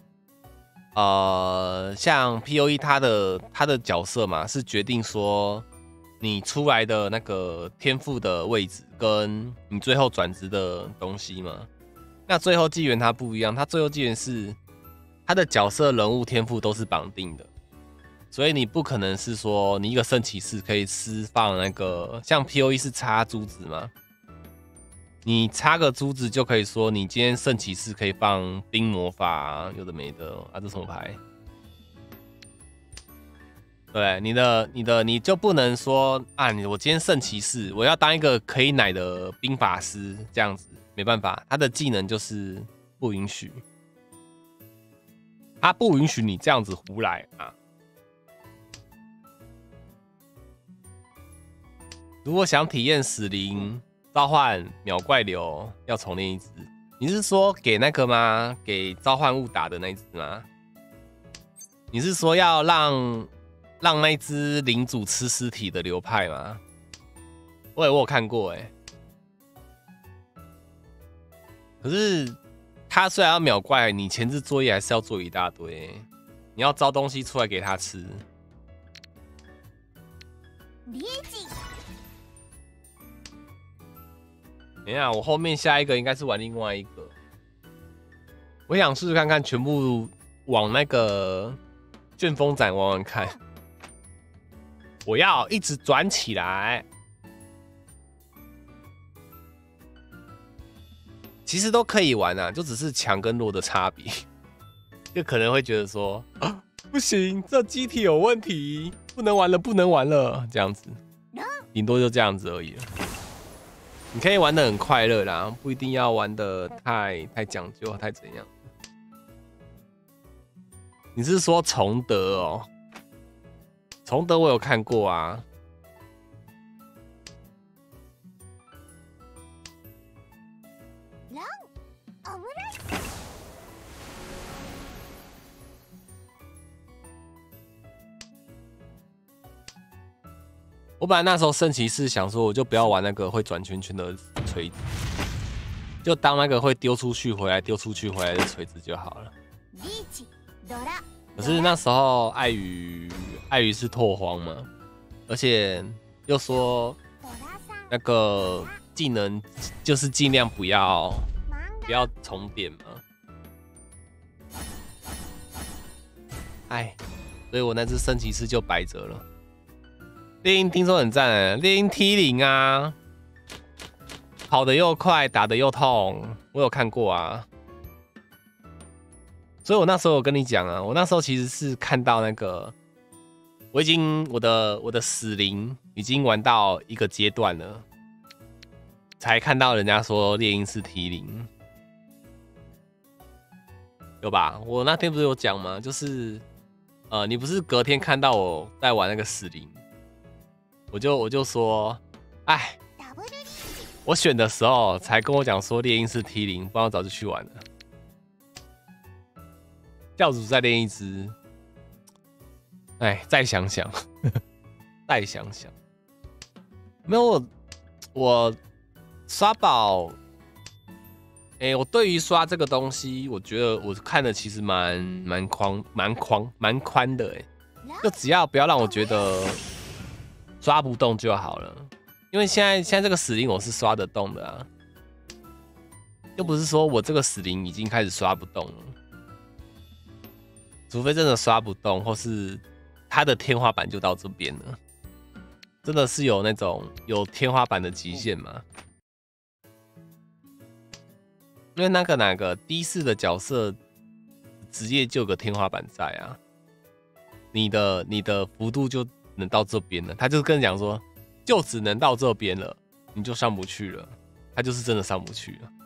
Speaker 1: 像 POE 它的角色嘛，是决定说你出来的那个天赋的位置跟你最后转职的东西嘛。那最后纪元它不一样，它最后纪元是它的角色人物天赋都是绑定的，所以你不可能是说你一个圣骑士可以释放那个像 POE 是插珠子嘛，你插个珠子就可以说你今天圣骑士可以放冰魔法啊，有的没的啊，这什么牌？对，你就不能说啊，我今天圣骑士，我要当一个可以奶的兵法师这样子。没办法，他的技能就是不允许，他不允许你这样子胡来啊！如果想体验死灵召唤秒怪流，要重练一只。你是说给那个吗？给召唤物打的那一只吗？你是说要让那一只领主吃尸体的流派吗？我有看过哎。可是他虽然要秒怪，你前置作业还是要做一大堆，你要招东西出来给他吃。等一下，我后面下一个应该是玩另外一个。我想试试看看，全部往那个旋风斩玩玩看。我要一直转起来。其实都可以玩啊，就只是强跟弱的差别。就可能会觉得说，啊，不行，这机体有问题，不能玩了，这样子，顶多就这样子而已了。你可以玩得很快乐啦，不一定要玩得太讲究，太怎样。你是说崇德哦？崇德我有看过啊。我本来那时候圣骑士想说，我就不要玩那个会转圈圈的锤子，就当那个会丢出去回来、丢出去回来的锤子就好了。可是那时候碍于是拓荒嘛，而且又说那个技能就是尽量不要重点嘛。哎，所以我那只圣骑士就白折了。猎鹰听说很赞哎，猎鹰 T0啊，跑得又快，打得又痛，我有看过啊。所以我那时候有跟你讲啊，我那时候其实是看到那个，我的死灵已经玩到一个阶段了，才看到人家说猎鹰是 T0，有吧？我那天不是有讲吗？就是你不是隔天看到我在玩那个死灵？我就说，哎，我选的时候才跟我讲说猎鹰是 T0，不然我早就去玩了。教主再练一只，哎，再想想，再想想，没有我刷宝我对于刷这个东西，我觉得我看的其实蛮宽的就只要不要让我觉得刷不动就好了。因为现在这个死灵我是刷得动的啊，又不是说我这个死灵已经开始刷不动了，除非真的刷不动，或是它的天花板就到这边了。真的是有那种有天花板的极限吗？因为那个哪个D4的角色职业就有个天花板在啊，你的幅度就能到这边了，他就跟你讲说，就只能到这边了，你就上不去了，他就是真的上不去了，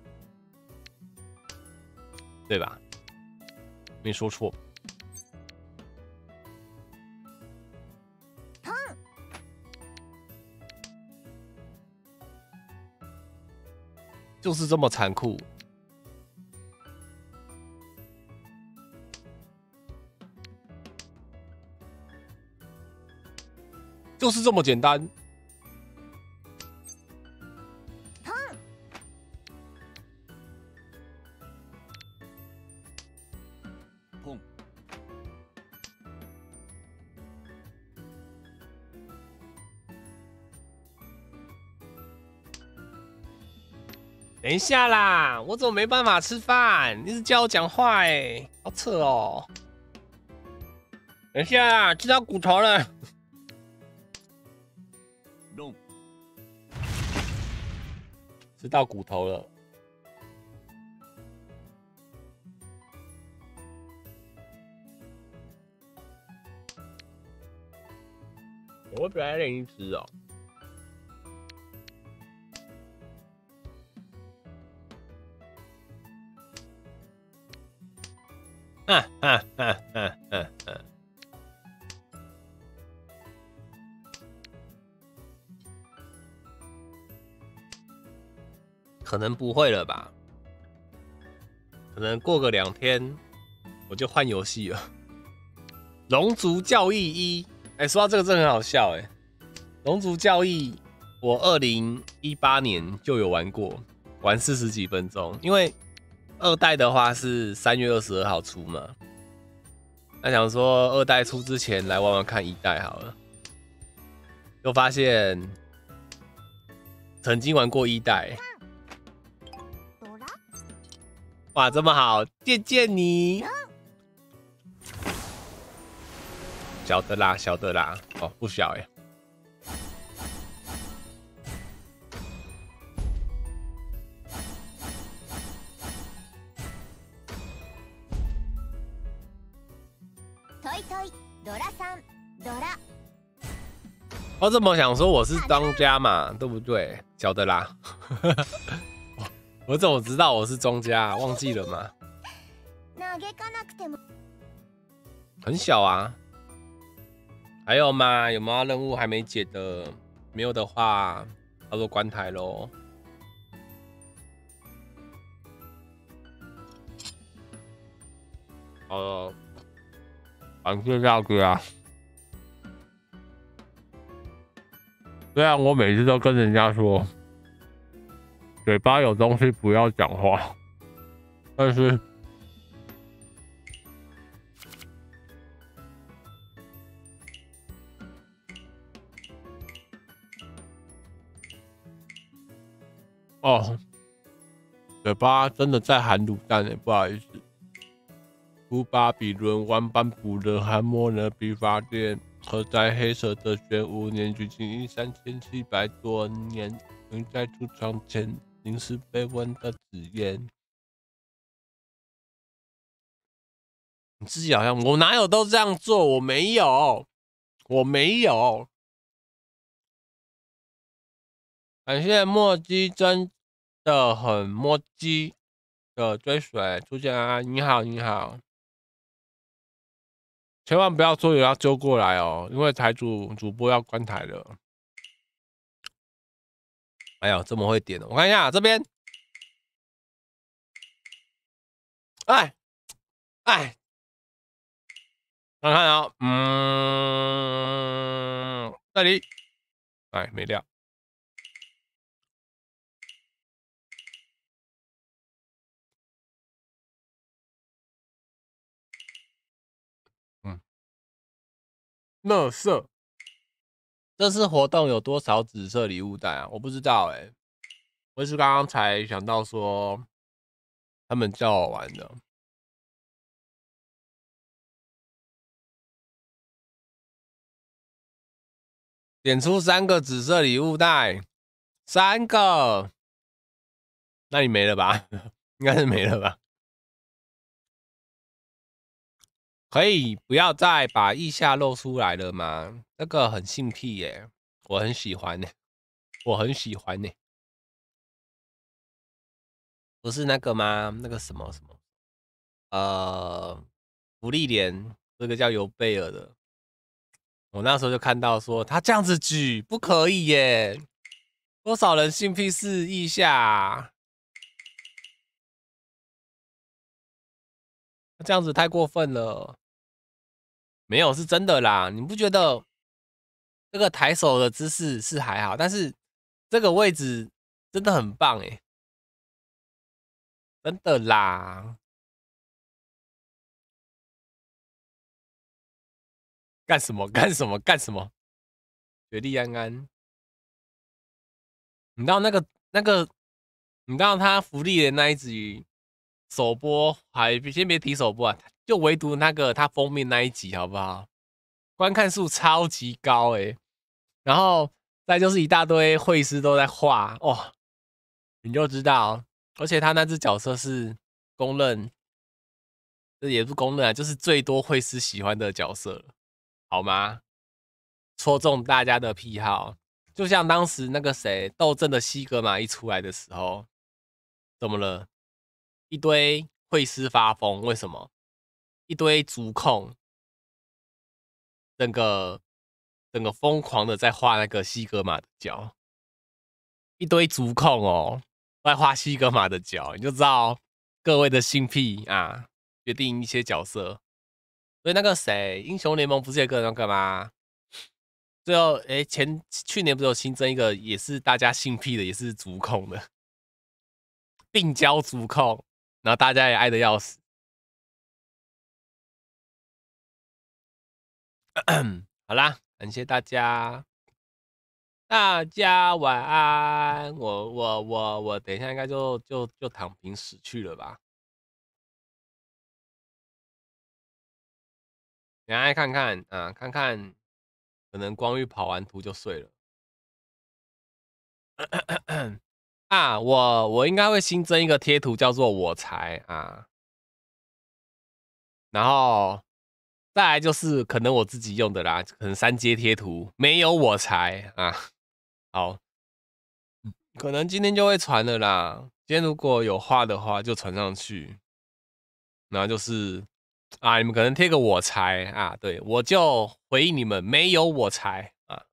Speaker 1: 对吧？没说错。就是这么残酷。就是这么简单。等一下啦，我怎么没办法吃饭？你是叫我讲话好扯哦。等一下啦，吃到骨头了。吃到骨头了。我本来让你吃哦。可能不会了吧？可能过个2天我就换游戏了。龙族教义1，说到这个真的很好笑龙族教义我2018年就有玩过，玩40几分钟，因为2代的话是3月22号出嘛，那想说2代出之前来玩玩看1代好了，就发现曾经玩过1代，哇，这么好，见见你，小的啦，小的啦，哦，不小我怎么想说我是庄家嘛，对不对？小的啦，我怎么知道我是庄家？忘记了吗？很小啊。还有吗？有没有任务还没解的？没有的话，差不多关台咯。好了，感谢大哥。虽然我每次都跟人家说，嘴巴有东西不要讲话，但是哦，嘴巴真的在含卤蛋不好意思。古巴比伦万般不能汉谟呢比法典，刻在黑色的玄武年距今3700多年，仍在出场前凝视碑文的纸砚。你自己好像我哪有都这样做？我没有，我没有。感谢墨迹真的很墨迹的追随出现啊！你好，你好。千万不要说有要揪过来哦，因为台主播要关台了。哎呦，这么会点的，我看一下这边。哎，看看啊，这里，哎，没掉。 垃圾。这次活动有多少紫色礼物袋啊？我不知道哎、我是刚刚才想到说，他们叫我玩的。点出3个紫色礼物袋，3个，那你没了吧？应该是没了吧？可以不要再把腋下露出来了吗？这个很性癖耶，我很喜欢呢，我很喜欢呢。不是那个吗？那个什么什么，福利莲，这个叫尤贝尔的。我那时候就看到说他这样子举不可以耶，多少人性癖是腋下啊？这样子太过分了。没有，是真的啦。你不觉得这个抬手的姿势是还好，但是这个位置真的很棒哎，真的啦。干什么？干什么？干什么？雪莉安安，你知道那个，你知道他福利的那一集首播，还先别提首播啊，就唯独那个他封面那一集好不好？观看数超级高哎，然后再就是一大堆绘师都在画哦，你就知道，而且他那只角色是公认，这也不是公认啊，就是最多绘师喜欢的角色了，好吗？戳中大家的癖好，就像当时那个谁斗阵的西格玛一出来的时候，怎么了？一堆绘师发疯，为什么？一堆足控，整个疯狂的在画那个西格玛的脚，一堆足控哦，在画西格玛的脚，你就知道各位的性癖啊，决定一些角色。所以那个谁，英雄联盟不是有个那个吗？最后，去年不是有新增一个，也是大家性癖的，也是足控的，病娇足控，然后大家也爱的要死。好啦，感谢大家，大家晚安。我等一下应该就躺平死去了吧？等一下看看啊，看看，可能光遇跑完图就睡了。啊，我应该会新增一个贴图，叫做我才啊，然后再来就是可能我自己用的啦，可能3阶贴图，没有我才啊，好，可能今天就会传了啦。今天如果有画的话，就传上去，然后就是啊，你们可能贴个我才啊，对我就回应你们，没有我才啊，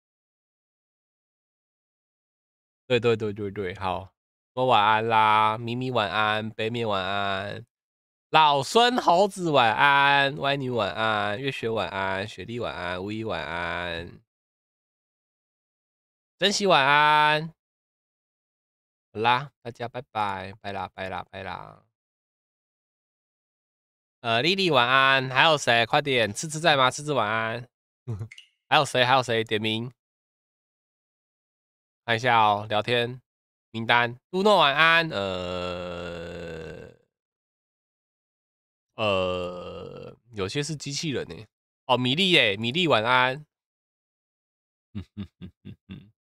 Speaker 1: 对对对对对，好，说晚安啦，咪咪晚安，北面晚安。老孙猴子晚安，歪女晚安，月雪晚安，雪莉晚安，无一晚安，珍惜晚安。好啦，大家拜拜，拜啦拜啦拜啦。丽丽晚安，还有谁？快点，吃吃在吗？吃吃晚安。还有谁？还有谁？点名看一下哦，聊天名单。杜诺晚安，有些是机器人呢。哦，米粒耶，米粒晚安。